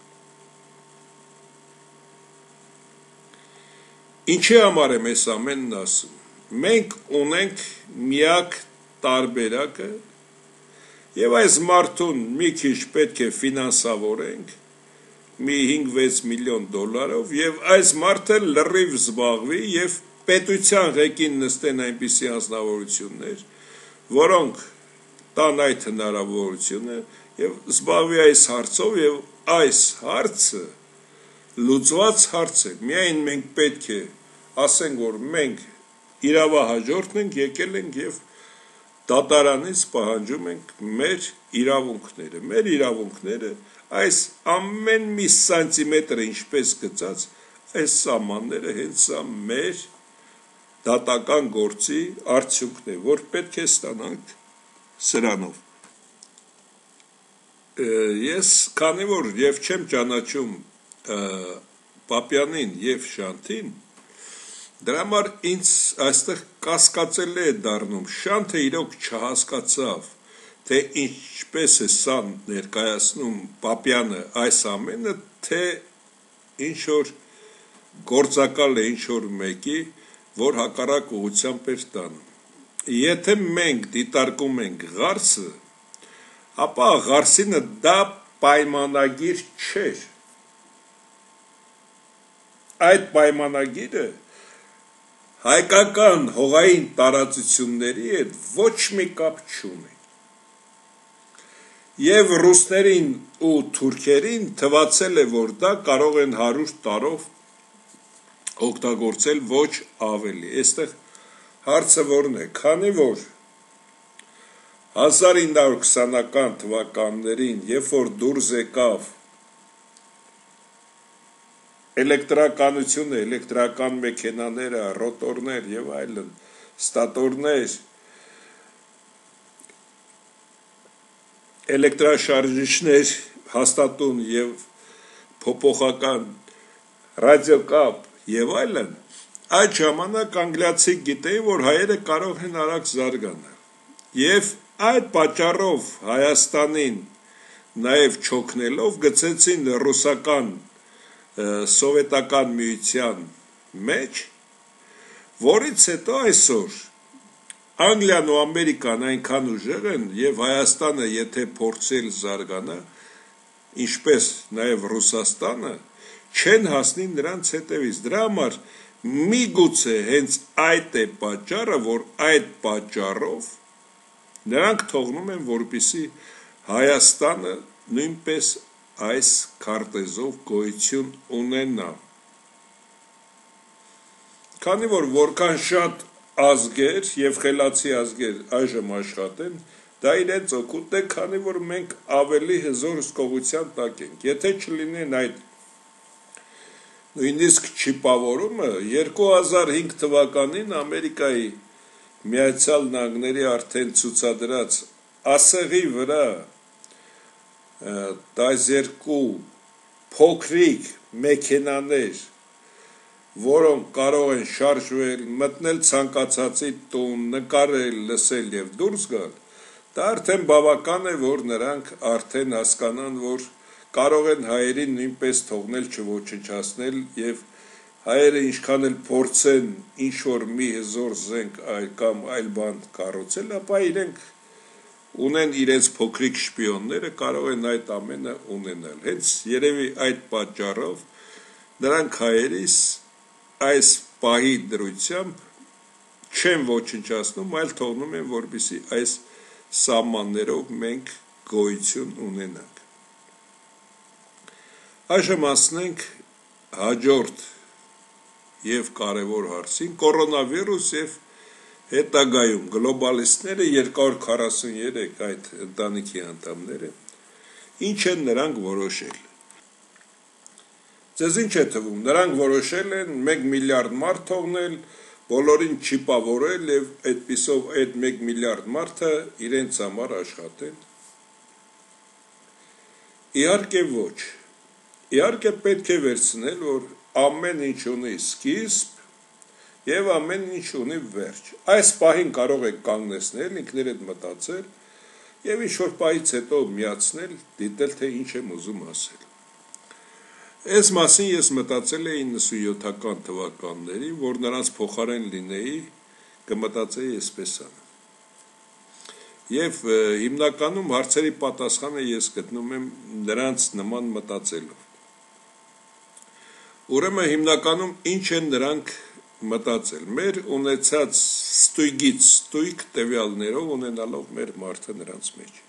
Ինչի համար եմ այս ամենն ասում։ Մենք ունենք միակ տարբերակը եւ այս մարդուն մի քիչ պետք է ֆինանսավորենք մի հինգ-վեց միլիոն դոլարով եւ այս մարդը լրիվ զբաղվի եւ պետության ղեկին նստեն այնպիսի անձնավորություններ, որոնք տան այդ հնարավորությունը եւ զբաղվի այս հարցով եւ այս հարցը լուծված հարց է։ Միայն մենք պետք է ասենք, որ մենք իրավահաջորդն ենք, եկել ենք եւ դատարանից պահանջում ենք մեր իրավունքները։ Մեր իրավունքները այս ամեն մի սանտիմետր ինչպես գծած այս սահմանները հենց սա մեր դատական գործի արդյունքն է, որ պետք է ստանանք սրանով։ Ես քանի որ եւ չեմ ճանաչում Պապյանին եւ Շանթին, դրա համար ինձ այստեղ կասկածել է դառնում, Շանթը իրոք չհասկացավ, թե ինչպես է սա ներկայացնում Պապյանը այս ամենը, թե ինչ որ գործակալ է ինչ որ մեկի, որ հակառակ ուղղությամբ էր տանում։ Եթե մենք դիտարկում ենք Ղարսը, ապա Ղարսինը դա պայմանագիր չէր։ Այդ պայմանագիրը հայկական հողային տարածությունների հետ ոչ մի կապ չունի։ Եվ ռուսներին ու թուրքերին թվացել է, որ դա կարող են հարյուր տարով օգտագործել, ոչ ավելի։ Այստեղ հարցը որն է, քանի որ հազար ինը հարյուր քսանական թվականներին, երբ որ դուրս եկավ էլեկտրականությունը, էլեկտրական մեքենաները, ռոտորներ եւ այլն, ստատորներ, էլեկտրաշարժիչներ հաստատուն եւ փոփոխական ռադիոկապ եւ այլն, այդ ժամանակ անգլիացի գիտեին, որ հայերը կարող են արագ զարգանալ եւ այդ պատճառով Հայաստանին նաեւ չօգնելով գցեցին ռուսական սովետական միության մեջ, որից հետո այսօր Անգլիան ու Ամերիկան այնքան ուժեղ են եւ Հայաստանը եթե փորձել զարգանա, ինչպես նաեւ Ռուսաստանը, չեն հասնի նրանց հետևից։ Դրա համար միգուցե հենց այդ է պատճառը, որ այդ պատճառով նրանք թողնում են, որպեսզի Հայաստանը նույնպես այս քարտեզով գոյություն ունենա։ Քանի որ որքան շատ ազգեր եւ խելացի ազգեր այժմ աշխատեն, դա իրենց օգուտ է, քանի որ մենք ավելի հզոր հսկողության տակ ենք։ Եթե չլինեն այդ նույնիսկ չիպավորումը, երկու հազար հինգ թվականին Ամերիկայի Միացյալ Նահանգների արդեն ցուցադրած ասեղի վրա տասներկու փոքրիկ մեքենաներ, որոնք կարող են շարժվել, մտնել ցանկացածի տուն, նկարել, լսել եւ դուրս գալ, դա արդեն բավական է, որ նրանք արդեն հասկանան, որ կարող են հայերին նույնպես թողնել չոչնչացնել եւ հայերը ինչքան էլ փորձեն ինչ որ մի հզոր զենք կամ այլ բան կառուցել, ապա իրենք ունեն իրենց փոքրիկ շպիոնները, կարող են այդ ամենը ունենալ։ Հենց երևի այդ պատճառով նրանք հայերիս այս պահի դրությամբ չեն ոչնչացնում, այլ թողնում են, որպեսզի այս սահմաններով մենք գոյություն ունենանք։ Այժմ ասնենք հաջորդ եւ կարևոր հարցին, կորոնավիրուս եւ հետագայում գլոբալիստները երկու հարյուր քառասուններեք այդ ընտանիքի անդամները ինչ են նրանք որոշել։ Ձեզ ինչ է թվում, նրանք որոշել են մեկ միլիարդ մարդ թողնել, բոլորին չիպավորել եւ այդպիսով այդ մեկ միլիարդ մարդը իրենց համար աշխատեն։ Իհարկե ոչ։ Իհարկե պետք է վերցնել, որ ամեն ինչ ունի սկիզբ եւ ամեն ինչ ունի վերջ։ Այս պահին կարող եք կանգնեցնել, ինքներդ մտածել եւ ինչ որ պահից հետո միացնել, դիտել թե ինչ եմ ուզում ասել։ Այս մասին ես մտածել էի նվնասունյոթական թվականներին, որ նրանց փոխարեն լինեի, կմտածեի այսպես ան։ Եվ հիմնականում հարցերի պատասխանը ես գտնում եմ նրանց նման մտածելով։ Ուրեմն հիմնականում ինչ են նրանք մտածել։ Մեր ունեցած ստույգից ստույգ տվյալներով ունենալով մեր մարդը նրանց մեջ։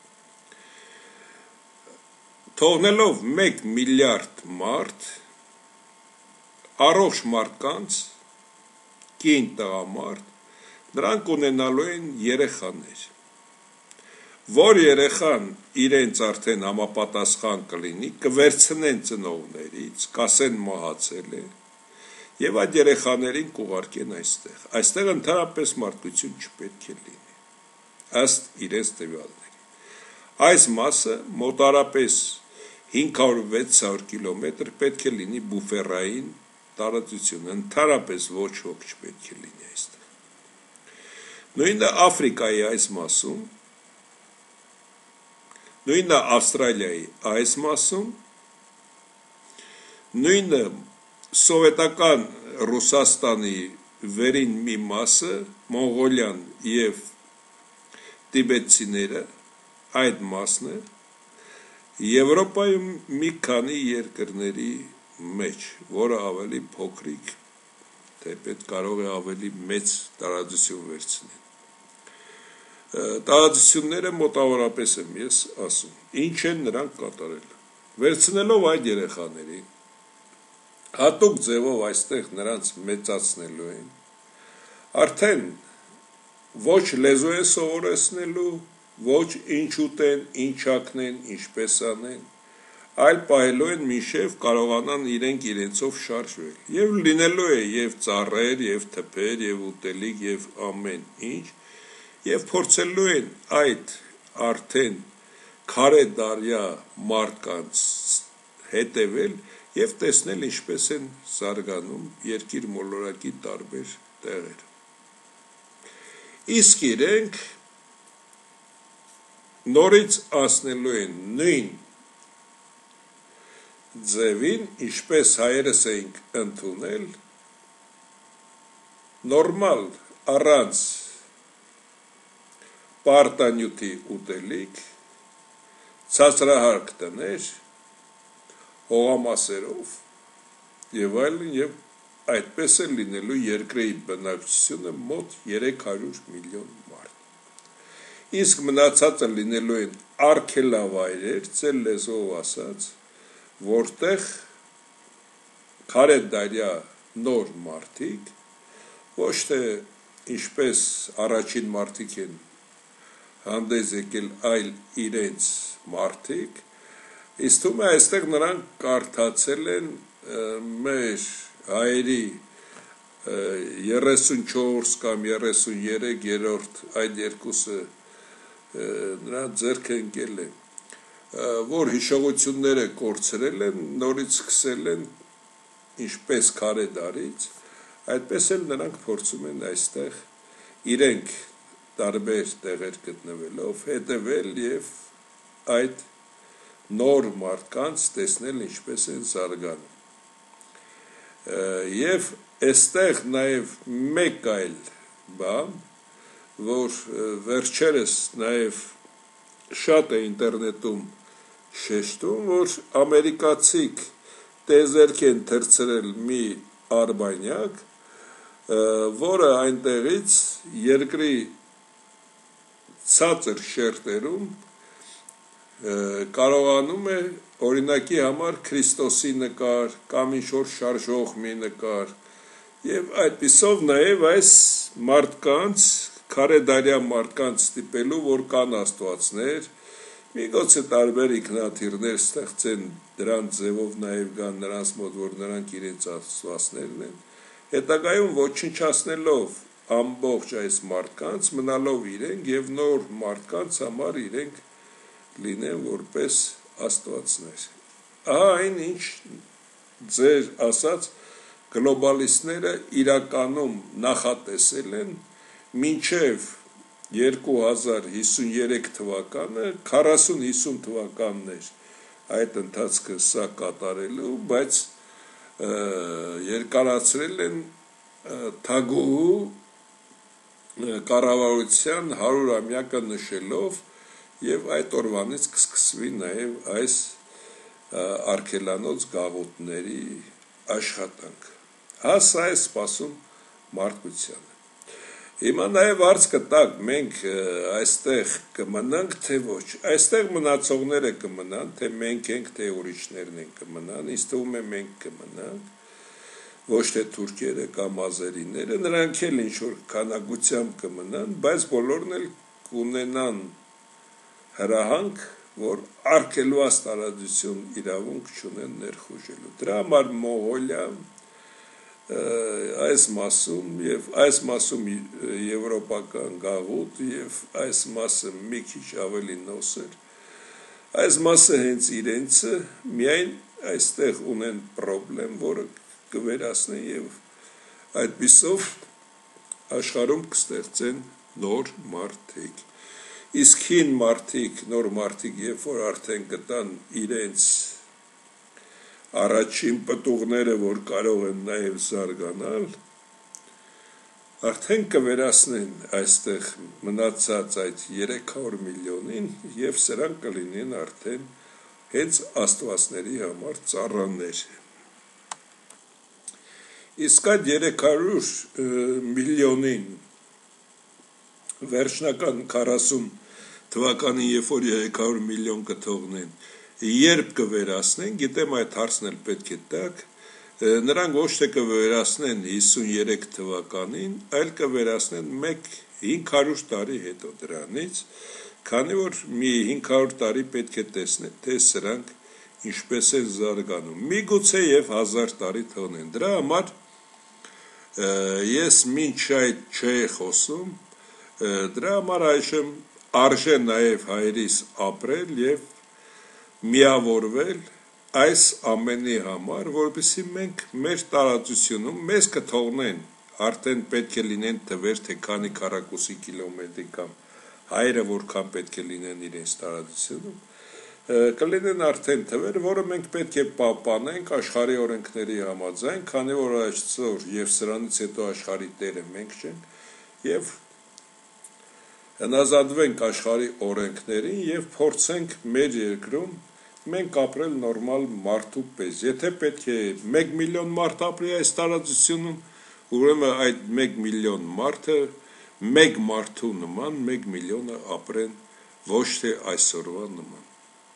Թողնելով մեկ միլիարդ մարդ, առողջ մարդկանց, կին տղամարդ, նրանք ունենալու են երեխաներ, որ երեխան իրենց արդեն համապատասխան կլինի, կվերցնեն ծնողներից, կասեն մահացել է, եւ այդ երեխաներին կուղարկեն այստեղ։ Այստեղ ընդհանրապես մարդկություն չպետք է լինի, ըստ իրենց տվյալների։ Այս մասը մոտարապես հինգ հարյուր վեց հարյուր կիլոմետր պետք է լինի բուֆերային տարածություն, ընդհանրապես ոչ ոք չպետք է լինի այստեղ։ Նույնը Աֆրիկայի այս մասում, նույնը Ավստրալիայի այս մասում, նույնը սովետական Ռուսաստանի վերին մի մասը, Մոնղոլիան եւ տիբետցիները, այդ մասն է, Եվրոպայում մի քանի երկրների մեջ, որը ավելի փոքրիկ, թեպետ կարող է ավելի մեծ տարածություն վերցնել։ Տարածությունները մոտավորապես եմ ես ասում, ինչ են նրանք կատարել։ Վերցնելով այդ երեխաներին, հատուկ ձևով այստեղ նրանց մեծացնելու են, արդեն ոչ լեզու են սովորեցնելու, ոչ ինչ ուտեն, ինչ ակնեն, ինչպես անեն, այլ պահելու են մինչև կարողանան իրենք իրենցով շարժվել, եւ լինելու է եւ ծառեր, եւ թփեր, եւ ուտելիք, եւ ամեն ինչ, եւ փորձելու են այդ արդեն քարե դարյա մարդկանց հետևել եւ տեսնել ինչպես են զարգանում երկիր մոլորակի տարբեր տեղեր։ Իսկ իրենք նորից ասնելու են նույն ձևին, ինչպես հայերս էինք ընդունել, նորմալ առանց պարտանյութի ուտելիք, ցածրահարկ տներ, հողամասերով եւ այլն, եւ այդպես է լինելու երկրի բնակչությունը մոտ երեք հարյուր միլիոն մարդ։ Իսկ մնացածը լինելու են արգելավայրեր, ծել լեզվով ասած, որտեղ քարե դարյա նոր մարդիկ, ոչ թե ինչպես առաջին մարդիկ են հանդես եկել, այլ իրենց մարդիկ, իսկ թվում է այստեղ նրանք կարդացել են մեր հայերի երեսունչորս կամ երեսուներեք երրորդ այդ երկուսը նրանց ձեռքը ընկել են, որ հիշողությունները կորցրել են, նորից սկսել են ինչպես քարե դարից, այդպես էլ նրանք փորձում են այստեղ իրենք տարբեր տեղեր գտնվելով հետևել եւ այդ նոր մարդկանց տեսնել ինչպես են զարգանում։ Եվ այստեղ նաեւ մեկ այլ բան, որ վերջերս նաեւ շատ է ինտերնետում շեշտում, որ ամերիկացիք տեզերք են թրծրել մի արբանյակ, որը այնտեղից երկրի ցածր շերտերում կարողանում է օրինակի համար Քրիստոսի նկար կամ ինչ-որ շարժող մի նկար եւ այդպիսով նաեւ այս մարդկանց քարե դարյա մարդկանց ստիպելու, որ կան աստվածներ, միգուցե տարբեր ինքնաթիռներ ստեղծեն դրանց ձևով նաեւ գան նրանց մոտ, որ նրանք իրենց աստվածներն են, հետագայում ոչնչացնելով ամբողջ այս մարդկանց, մնալով իրենք եւ նոր մարդկանց համար իրենք լինեն որպես աստվածներ։ Ահա այն ինչ ձեր ասած գլոբալիստները իրականում նախատեսել են մինչև երկու հազար հիսուներեք թվականը քառասուն հիսուն թվականներ այդ ընթացքը սա կատարելու, բայց երկարացրել են թագուհու կառավարության հարյուրամյակը նշելով եւ այդ օրվանից կսկսվի նաեւ այս արգելանոց գաղութների աշխատանք։ Հա սա է սպասում մարդկությանը։ Հիմա նաև հարց կտակ, մենք այստեղ կմնանք, թե ոչ, այստեղ մնացողները կմնան, թե մենք ենք, թե ուրիշներն են կմնան, ինձ թվում է մենք կմնանք, ոչ թե թուրքերը կամ ազերիները, նրանք էլ ինչ-որ քանակությամբ կմնան, բայց բոլորն էլ կունենան հրահանգ, որ արգելված տարածություն իրավունք չունեն ներխուժելու։ Դրա համար Մոնղոլիա այս մասում եւ այս մասում եվրոպական գաղութ եւ այս մասը մի քիչ ավելի նոսր, այս մասը հենց իրենցը միայն այստեղ ունեն խնդրեմ, որը կվերացնեն եւ այդպիսով աշխարհում կստեղծեն նոր մարդիկ։ Իսկ հին մարդիկ, նոր մարդիկ, երբ որ արդեն կտան իրենց առաջին պտուղները, որ կարող են նաև զարգանալ, արդեն կվերացնեն այստեղ մնացած այդ երեք հարյուր միլիոնին եւ սրանք կլինեն արդեն հենց աստվածների համար ծառաներ։ Իսկ այդ երեք հարյուր միլիոնին վերջնական քառասուն թվականին, երբ որ երեք հարյուր միլիոն կթողնեն, երբ կվերացնեն, գիտեմ այդ հարցն էլ պետք է տակ, նրանք ոչ թե կվերացնեն հիսուներեք թվականին, այլ կվերացնեն մեկ հինգ հարյուր տարի հետո դրանից, քանի որ մի հինգ հարյուր տարի պետք է տեսնեն, թե սրանք ինչպես են զարգանում։ Միգուցե եւ հազար տարի թողնեն։ Դրա համար ես մինչ այդ չէի խոսում, դրա համար այժմ արժե նաեւ հայրիս ապրել եւ միավորվել այս ամենի համար, որպեսզի մենք մեր տարածությունում մեզ կթողնեն, արդեն պետք է լինեն թվեր, թե քանի քառակուսի կիլոմետրի կամ հայերը որքան պետք է լինեն իրենց տարածությունում, կլինեն արդեն թվեր, որը մենք պետք է պահպանենք աշխարհի օրենքների համաձայն, քանի որ այսօր եւ սրանից հետո աշխարհի տերը մենք չենք, եւ հնազանդվենք աշխարհի օրենքներին եւ փորձենք մեր երկրում մենք ապրել նորմալ մարդու պես։ Եթե պետք է մեկ միլիոն մարդ ապրի այս տարածությունում, ուրեմն այդ մեկ միլիոն մարդը մեկ մարդու նման մեկ միլիոնը ապրեն, ոչ թե այսօրվա նման։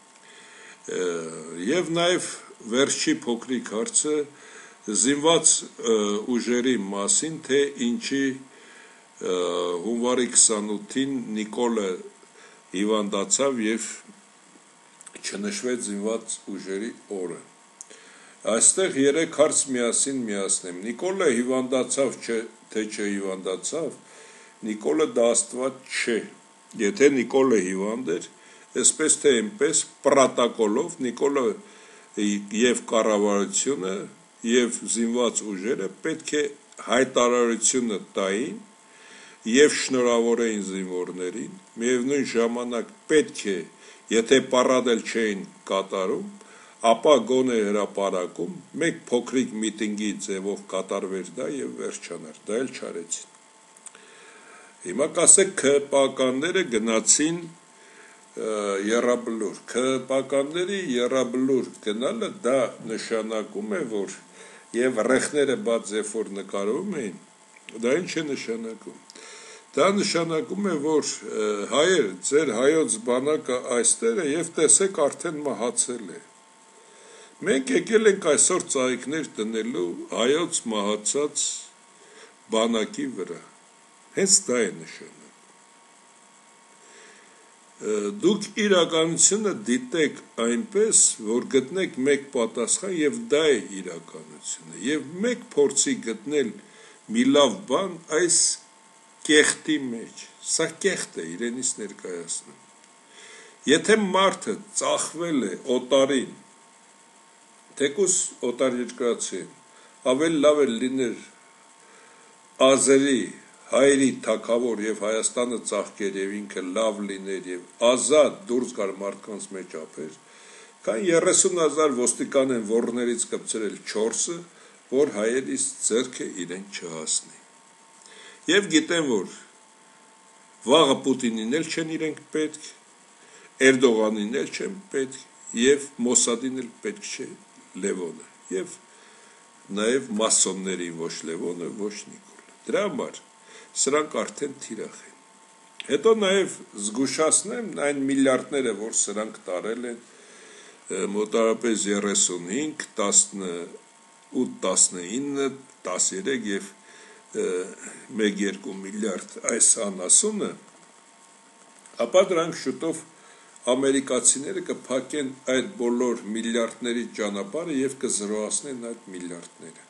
Եվ նաև վերջի փոքրիկ հարցը զինված ուժերի մասին, թե ինչի հունվարի քսանութին Նիկոլը հիվանդացավ եւ չնշվեց զինված ուժերի օրը։ Այստեղ երեք հարց միասին միացնեմ։ Նիկոլը հիվանդացավ, թե չհիվանդացավ, Նիկոլը դա աստված չէ։ Եթե Նիկոլը հիվանդ էր, այսպես թե այնպես պրոտոկոլով Նիկոլը եւ կառավարությունը եւ զինված ուժերը պետք է հայտարարությունը տային եւ շնորհավորեին զինվորներին, միևնույն ժամանակ պետք է, եթե պարադել չէին կատարում, ապա գոնե հրապարակում մեկ փոքրիկ միտինգի ձևով կատարվեր դա եւ վերջանար, դա էլ չարեցին։ Հիմա կասեք ՔՊԱ-կանները գնացին եռաբլուր, ՔՊԱ-կանների եռաբլուր գնալը դա նշանակում է, որ եւ ռեխները բաց երբ որ նկարում էին, դա ինչ է նշանակում։ Դա նշանակում է, որ հայեր, ձեր հայոց բանակը այստեղ է եւ տեսեք արդեն մահացել է։ Մենք եկել ենք այսօր ծաղիկներ տնելու հայոց մահացած բանակի վրա։ Հենց դա է նշանակում։ Դուք իրականությունը դիտեք այնպես, որ գտնեք մեկ պատասխան եւ դա է իրականությունը։ Եվ մեկ փորձի գտնել մի լավ բան այս կեղտի մեջ, սա կեղտ է իրենից ներկայացնում։ Եթե մարդը ծախվել է օտարին, թեկուզ օտար երկրացի, ավելի լավ է լիներ ազերի, հայերի թագավոր եւ Հայաստանը ծաղկեր եւ ինքը լավ լիներ եւ ազատ դուրս գար մարդկանց մեջ ապեր, քան երեսուն հազար ոստիկան են ոռներից կպցրել չորսը, որ հայերից ձեռքը իրեն չհասնի։ Եվ գիտեն, որ վաղը Պուտինին էլ չեն իրենք պետք, Էրդողանին էլ չեն պետք, եւ Մոսադին էլ պետք չէ Լևոնը, եւ նաեւ մասոններին ոչ Լևոնը, ոչ Նիկոլը։ Դրա համար սրանք արդեն թիրախ են։ Հետո նաեւ զգուշացնեմ այն միլիարդները, որ սրանք տարել են, մոտավորապես երեսունհինգ, տասնութ, տասնինը, տասներեք եւ մեկ երկու միլիարդ այս անասունը, ապա դրանք շուտով ամերիկացիները կփակեն այդ բոլոր միլիարդների ճանապարհը եւ կզրոհացնեն այդ միլիարդները։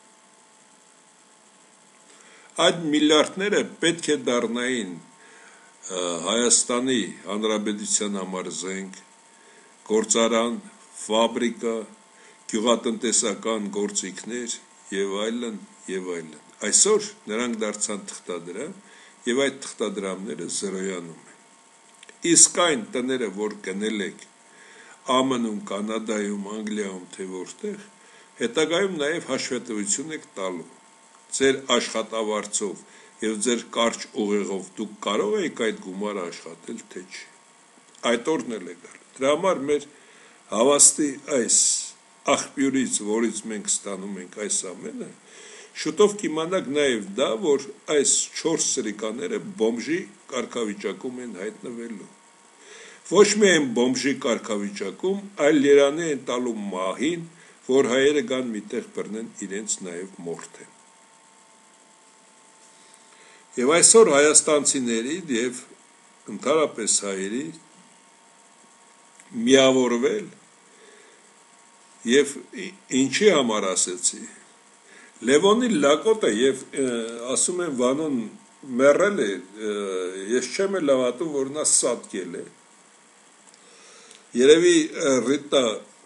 Այդ միլիարդները պետք է դառնային Հայաստանի Հանրապետության համար զենք, գործարան, ֆաբրիկա, գյուղատնտեսական գործիքներ եւ այլն եւ այլն։ Այսօր նրանք դարձան թղթադրամ եւ այդ թղթադրամները զրոյանում են։ Իսկ այն տները, որ գնել եք Α M-ում, Կանադայում, Անգլիայում, թե որտեղ, հետագայում նաև հաշվետվություն եք տալու։ Ձեր աշխատավարձով եւ ձեր կարճ ուղեղով դուք կարող եք այդ գումարը աշխատել, թե չէ։ Այդ օրն էլ է գալ։ Դրա համար մեր հավաստի այս աղբյուրից, որից մենք ստանում ենք այս ամենը, շուտով կիմանաք նաև դա, որ այս չորս սրիկաները բոմժի կարգավիճակում են հայտնվելու։ Ոչ միայն բոմժի կարգավիճակում, այլ երանի են տալու մահին, որ հայերը գան միտեղ բռնեն իրենց նաև մորթեն։ Եվ այսօր հայաստանցիների եւ ընդհանրապես հայերի միավորվել եւ ինչի համար ասեցի Լևոնի լակոտը եւ ասում են Վանոն մեռել է, ես չեմ էլ հավատում, որ նա սատկել է։ Երևի Ռիտա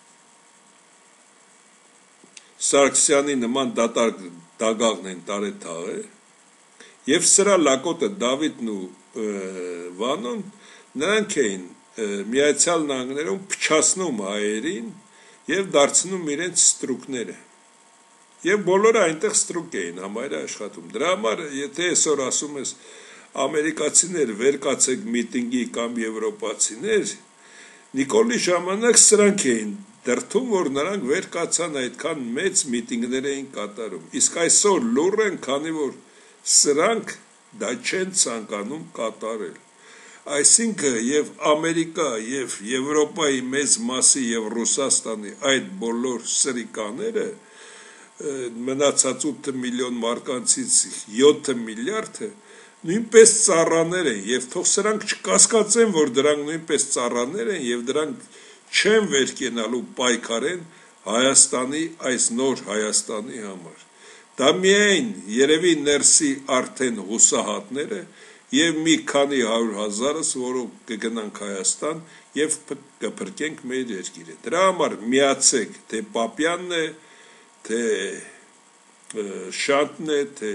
Սարգսյանի նման դատարկ դագաղն են տարել թաղը, եւ սրա լակոտը Դավիթն ու Վանոն նրանք էին Միացյալ Նահանգներում փչացնում հայերին եւ դարձնում իրենց ստրուկները։ Եվ բոլորը այնտեղ ստրուկ էին համարյա աշխատում։ Դրա համար, եթե այսօր ասում ես ամերիկացիներ վեր կացեք միտինգի կամ եվրոպացիներ, Նիկոլի ժամանակ սրանք էին դրթում, որ նրանք վեր կացան այդքան մեծ միտինգներ էին կատարում։ Իսկ այսօր լուռ են, քանի որ սրանք դա չեն ցանկանում կատարել։ Այսինքն եւ Ամերիկա եւ Եվրոպայի մեծ մասի եւ Ռուսաստանի այդ բոլոր սրիկաները մնացած ութ միլիոն մարկանցից յոթ միլիարդը նույնպես ծառաներ են եւ թող սրանք չկասկածեն, որ դրանք նույնպես ծառաներ են եւ դրանք չեն վեր կենալու պայքարեն Հայաստանի այս նոր Հայաստանի համար։ Դա միայն երևի ներսի արդեն հուսահատները եւ մի քանի հարյուր հազարս, որոնք կգնանք Հայաստան եւ կփրկենք մեր երկիրը։ Դրա համար միացեք, թե Պապյանն է, թե Շանտն է, թե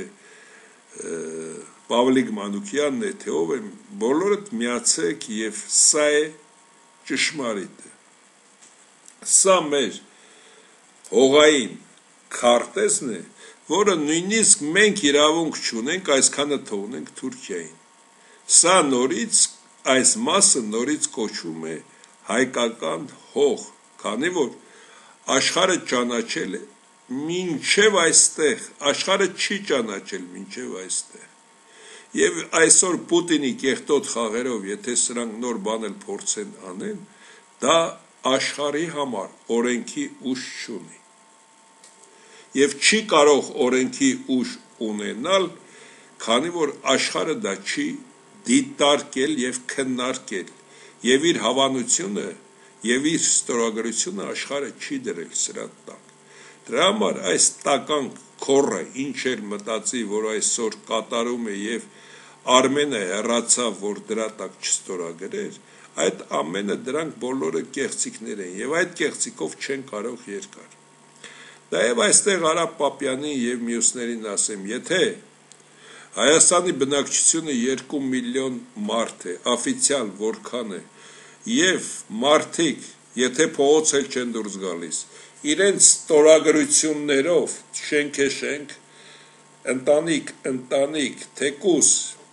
Պավլիկ Մանուկյանն է, թե ով է, բոլորդ միացեք եւ սա է ճշմարիտը։ Սա մեր հողային քարտեզն է, որը նույնիսկ մենք իրավունք չունենք այսքանը թողնենք Թուրքիային։ Սա նորից, այս մասը նորից կոչվում է հայկական հող, քանի որ աշխարհը ճանաչել է մինչև այստեղ, աշխարհը չի ճանաչել մինչև այստեղ։ Եվ այսօր Պուտինի կեղտոտ խաղերով, եթե սրանք նոր բան էլ փորձեն անեն, դա աշխարհի համար օրենքի ուժ չունի։ Եվ չի կարող օրենքի ուժ ունենալ, քանի որ աշխարհը դա չի դիտարկել եւ քննարկել, եւ իր հավանությունը եւ իր ստորագրությունը աշխարհը չի դրել սրա տակ։ Դրա համար այս տական քորը ինչ էր մտածի, որ այսօր կատարում է եւ Արմենը հեռացավ, որ դրա տակ չստորագրեր, այդ ամենը դրանք բոլորը կեղծիքներ են եւ այդ կեղծիկով չեն կարող երկար դա եւ այստեղ Արա Պապյանին եւ մյուսներին ասեմ եթե Հայաստանի բնակչությունը երկու միլիոն մարդ է օֆիցիալ որքան է եւ մարդիկ եթե փողոց էլ չեն դուրս գալիս իրենց ստորագրություններով շենք է շենք ընտանիք ընտանիք թեկուս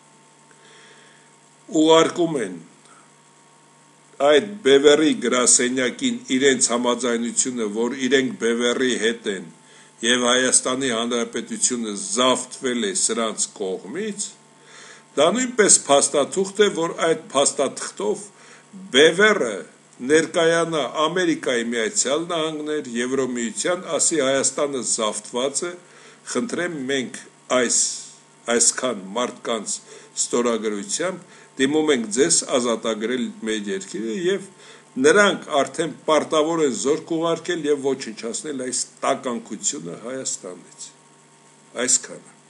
ուղարկում են այդ բևեռի գրասենյակին իրենց համաձայնությունը որ իրենք բևեռի հետ են եւ Հայաստանի Հանրապետությունը զավթվել է սրանց կողմից դա նույնպես փաստաթուղթ է որ այդ փաստաթղթով բևեռը ներկայանա Ամերիկայի Միացյալ Նահանգներ Եվրոմիության ասի Հայաստանը զավթված է խնդրեմ մենք այս այսքան մարդկանց ստորագրությամբ դիմում ենք ձեզ ազատագրել մեր երկիրը եւ նրանք արդեն պարտավոր են զորք ուղարկել եւ ոչնչացնել այս տականքությունը Հայաստանից այսքանը